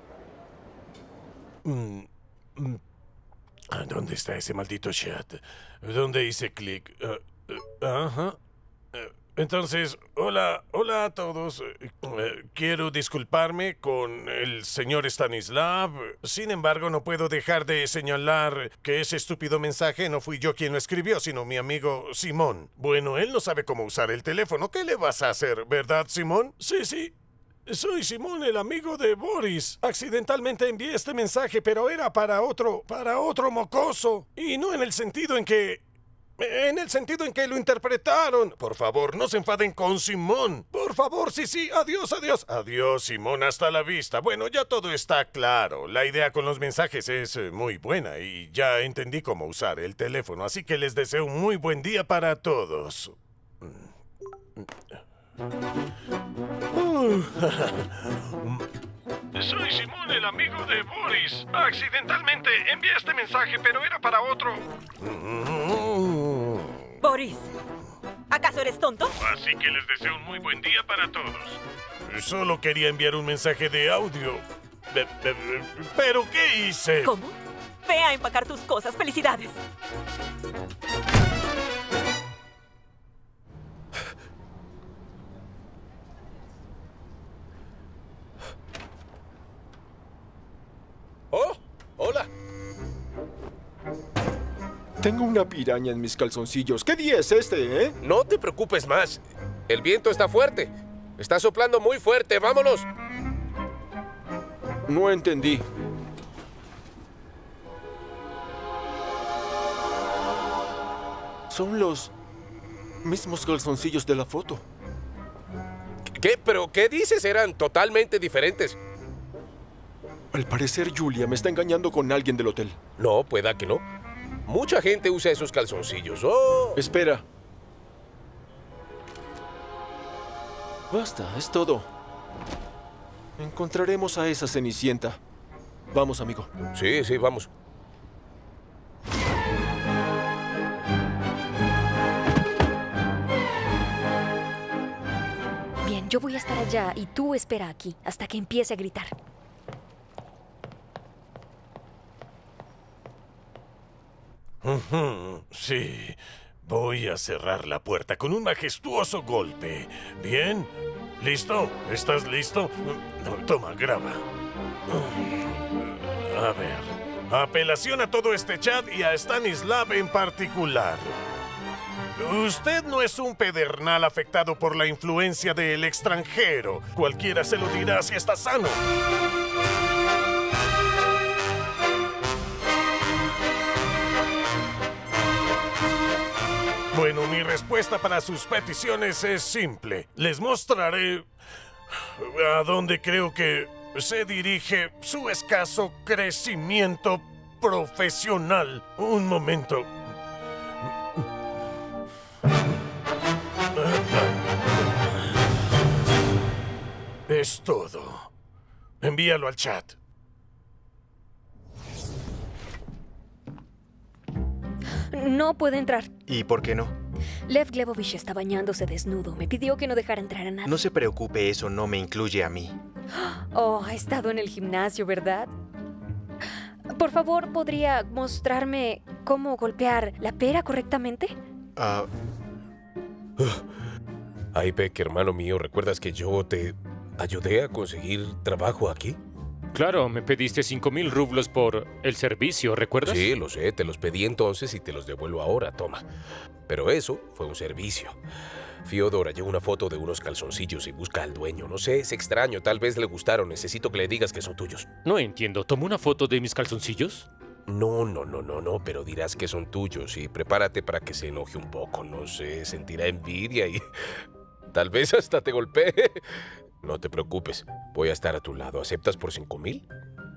A: ¿Dónde está ese maldito chat? ¿Dónde hice clic? Ajá. Entonces, hola a todos. Quiero disculparme con el señor Stanislav. Sin embargo, no puedo dejar de señalar que ese estúpido mensaje no fui yo quien lo escribió, sino mi amigo Simón. Bueno, él no sabe cómo usar el teléfono. ¿Qué le vas a hacer, verdad, Simón? Sí. Soy Simón, el amigo de Boris. Accidentalmente envié este mensaje, pero era para otro mocoso. Y no en el sentido en que lo interpretaron. Por favor, no se enfaden con Simón. Por favor, sí. Adiós. Adiós, Simón, hasta la vista. Bueno, ya todo está claro. La idea con los mensajes es muy buena y ya entendí cómo usar el teléfono. Así que les deseo un muy buen día para todos. Soy Simón, el amigo de Boris. Accidentalmente envié este mensaje, pero era para otro.
E: Boris, ¿acaso eres tonto?
A: Así que les deseo un muy buen día para todos. Solo quería enviar un mensaje de audio. ¿Pero qué hice?
E: ¿Cómo? Ve a empacar tus cosas. ¡Felicidades!
N: ¡Oh! ¡Hola!
K: Tengo una piraña en mis calzoncillos. ¿Qué día es este,
N: No te preocupes más. El viento está fuerte. Está soplando muy fuerte. ¡Vámonos!
K: No entendí. Son los mismos calzoncillos de la foto.
N: ¿Qué? ¿Pero qué dices? Eran totalmente diferentes.
K: Al parecer, Julia me está engañando con alguien del hotel.
N: No, pueda que no. Mucha gente usa esos calzoncillos. ¡Oh!
K: Espera. Basta, es todo. Encontraremos a esa Cenicienta. Vamos, amigo.
N: Sí, vamos.
J: Bien, yo voy a estar allá y tú espera aquí hasta que empiece a gritar.
A: Sí, voy a cerrar la puerta con un majestuoso golpe. ¿Bien? ¿Listo? ¿Estás listo? Toma, graba. A ver. Apelación a todo este chat y a Stanislav en particular. Usted no es un pedernal afectado por la influencia del extranjero. Cualquiera se lo dirá si está sano. Bueno, mi respuesta para sus peticiones es simple. Les mostraré a dónde creo que se dirige su escaso crecimiento profesional. Un momento. Es todo. Envíalo al chat.
J: No puede entrar.
M: ¿Y por qué no?
J: Lev Glebovich está bañándose desnudo. Me pidió que no dejara entrar a nadie.
M: No se preocupe, eso no me incluye a mí.
J: Oh, ha estado en el gimnasio, ¿verdad? Por favor, ¿podría mostrarme cómo golpear la pera correctamente?
N: Ay, Peck, hermano mío, ¿recuerdas que yo te ayudé a conseguir trabajo aquí?
X: Claro, me pediste 5,000 rublos por el servicio, ¿recuerdas?
N: Sí, lo sé, te los pedí entonces y te los devuelvo ahora, toma. Pero eso fue un servicio. Fiodora lleva una foto de unos calzoncillos y busca al dueño. No sé, es extraño, tal vez le gustaron. Necesito que le digas que son tuyos.
X: No entiendo, ¿tomó una foto de mis calzoncillos?
N: No, pero dirás que son tuyos y prepárate para que se enoje un poco. No sé, sentirá envidia y tal vez hasta te golpee. No te preocupes, voy a estar a tu lado. ¿Aceptas por 5,000?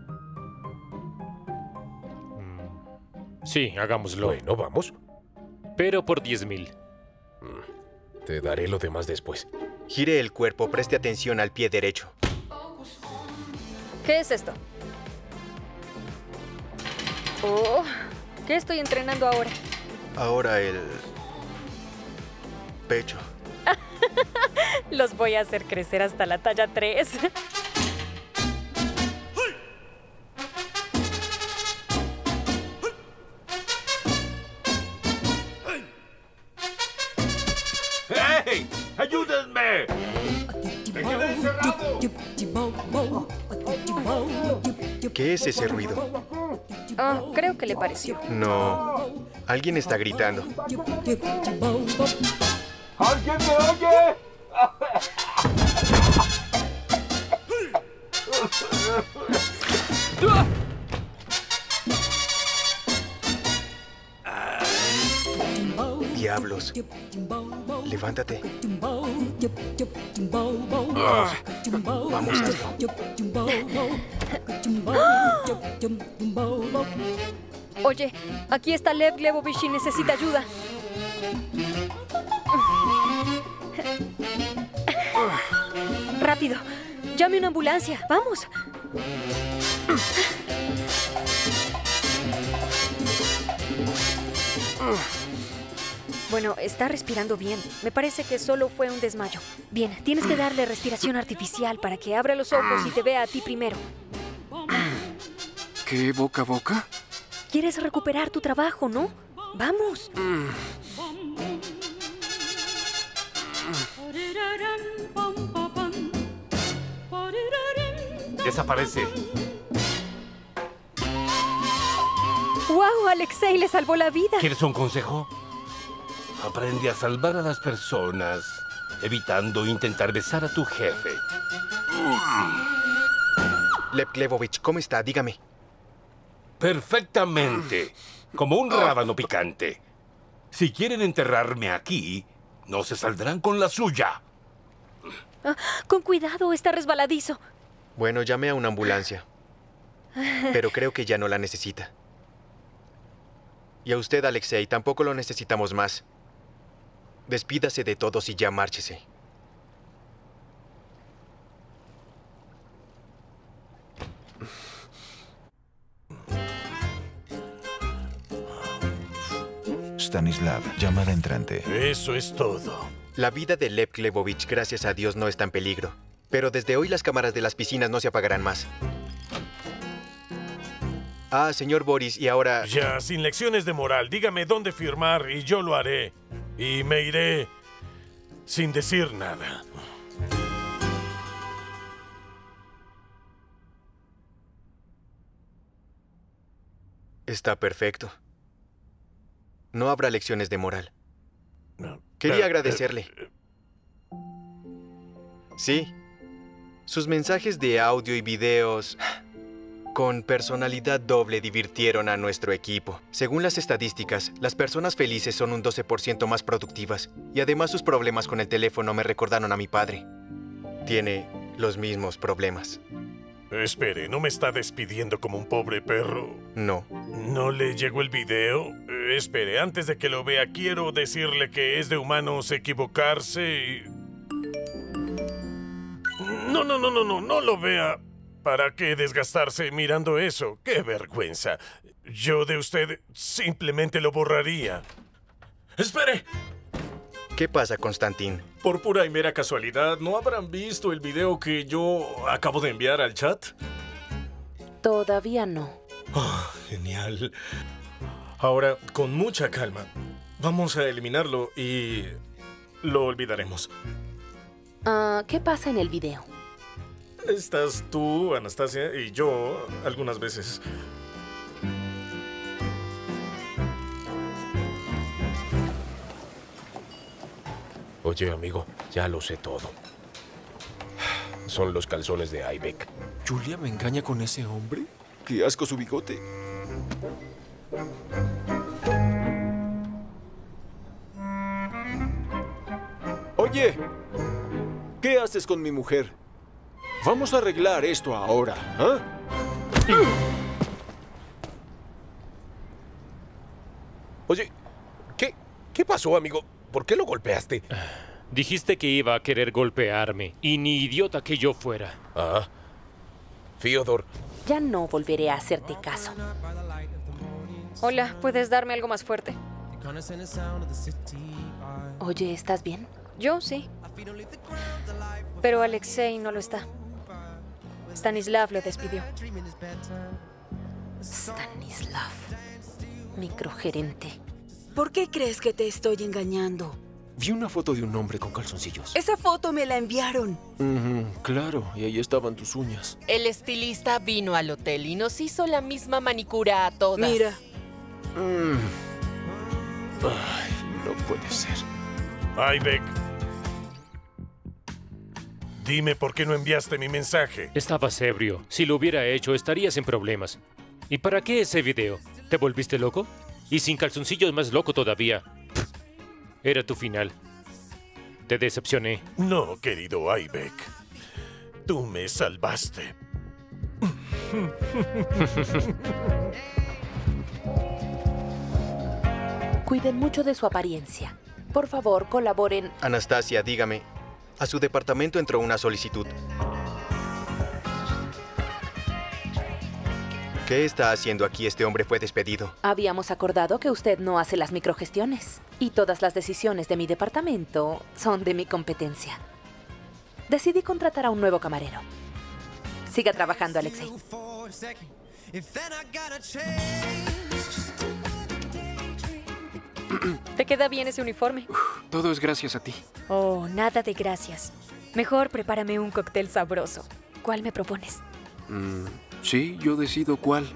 X: Sí, hagámoslo.
N: Bueno, vamos.
X: Pero por 10,000.
N: Te daré lo demás después.
M: Gire el cuerpo, preste atención al pie derecho.
J: ¿Qué es esto? Oh, ¿qué estoy entrenando ahora?
M: Ahora el pecho.
J: Los voy a hacer crecer hasta la talla 3.
L: ¡Hey! ¡Ayúdenme! ¡Me quedé encerrado!
M: ¿Qué es ese ruido?
J: Oh, creo que le pareció.
M: No. Alguien está gritando.
R: ¿Alguien me oye?
M: Diablos. Levántate. Vamos, hazlo.
J: Oye, aquí está Lev Glebovich y necesita ayuda. Rápido, llame una ambulancia. Vamos. Bueno, está respirando bien. Me parece que solo fue un desmayo. Bien, tienes que darle respiración artificial para que abra los ojos y te vea a ti primero.
W: ¿Qué boca a boca?
J: Quieres recuperar tu trabajo, ¿no? Vamos.
L: Desaparece.
J: ¡Wow! Alexei le salvó la vida.
L: ¿Quieres un consejo? Aprende a salvar a las personas, evitando intentar besar a tu jefe.
M: Lev Glebovich, ¿cómo está? Dígame.
L: Perfectamente. Como un rábano picante. Si quieren enterrarme aquí, no se saldrán con la suya.
J: Con cuidado, está resbaladizo.
M: Bueno, llamé a una ambulancia. Pero creo que ya no la necesita. Y a usted, Alexei, tampoco lo necesitamos más. Despídase de todos y ya márchese.
B: Stanislav, llamada entrante.
A: Eso es todo.
M: La vida de Lev Glebovich, gracias a Dios, no está en peligro. Pero desde hoy las cámaras de las piscinas no se apagarán más. Ah, señor Boris, y ahora...
A: Ya, sin lecciones de moral, dígame dónde firmar y yo lo haré. Y me iré sin decir nada.
M: Está perfecto. No habrá lecciones de moral. Quería agradecerle. Sí. Sus mensajes de audio y videos con personalidad doble divirtieron a nuestro equipo. Según las estadísticas, las personas felices son un 12% más productivas. Y además sus problemas con el teléfono me recordaron a mi padre. Tiene los mismos problemas.
A: Espere, ¿no me está despidiendo como un pobre perro?
M: No.
A: ¿No le llegó el video? Espere, antes de que lo vea, quiero decirle que es de humanos equivocarse y... No lo vea. ¿Para qué desgastarse mirando eso? ¡Qué vergüenza! Yo de usted simplemente lo borraría.
H: ¡Espere!
M: ¿Qué pasa, Constantín?
H: Por pura y mera casualidad, ¿no habrán visto el video que yo acabo de enviar al chat?
F: Todavía no.
H: Oh, genial. Ahora, con mucha calma, vamos a eliminarlo y lo olvidaremos.
F: ¿Qué pasa en el video?
H: Estás tú, Anastasia, y yo algunas veces.
N: Oye, amigo, ya lo sé todo. Son los calzones de Ibeck.
K: ¿Julia me engaña con ese hombre? ¡Qué asco su bigote! Oye, ¿qué haces con mi mujer? Vamos a arreglar esto ahora, ¿ah?
N: Oye, ¿qué pasó, amigo? ¿Por qué lo golpeaste?
X: Dijiste que iba a querer golpearme, y ni idiota que yo fuera.
N: Ah, Fyodor.
F: Ya no volveré a hacerte caso.
J: Hola, ¿puedes darme algo más fuerte?
F: Oye, ¿estás bien?
J: Yo sí. Pero Alexei no lo está. Stanislav lo despidió.
F: Stanislav, microgerente.
C: ¿Por qué crees que te estoy engañando?
K: Vi una foto de un hombre con calzoncillos.
C: Esa foto me la enviaron.
K: Claro, y ahí estaban tus uñas.
O: El estilista vino al hotel y nos hizo la misma manicura a todas.
C: Mira.
K: Ay, no puede ser.
A: Ibeck. Dime por qué no enviaste mi mensaje.
X: Estabas ebrio. Si lo hubiera hecho, estarías en problemas. ¿Y para qué ese video? ¿Te volviste loco? Y sin calzoncillos más loco todavía. Era tu final. Te decepcioné.
A: No, querido Ibeck. Tú me salvaste.
F: Cuiden mucho de su apariencia. Por favor, colaboren.
M: Anastasia, dígame. A su departamento entró una solicitud. ¿Qué está haciendo aquí? Este hombre fue despedido.
F: Habíamos acordado que usted no hace las microgestiones. Y todas las decisiones de mi departamento son de mi competencia. Decidí contratar a un nuevo camarero. Siga trabajando, Alexei.
J: ¿Te queda bien ese uniforme?
W: Todo es gracias a ti.
J: Oh, nada de gracias. Mejor prepárame un cóctel sabroso. ¿Cuál me propones?
W: Sí, yo decido cuál.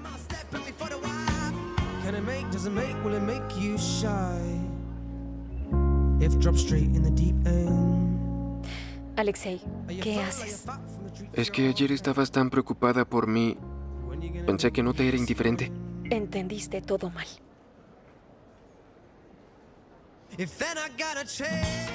J: Alexei, ¿qué haces?
W: Es que ayer estabas tan preocupada por mí. Pensé que no te era indiferente.
J: Entendiste todo mal.
V: If then I gotta change.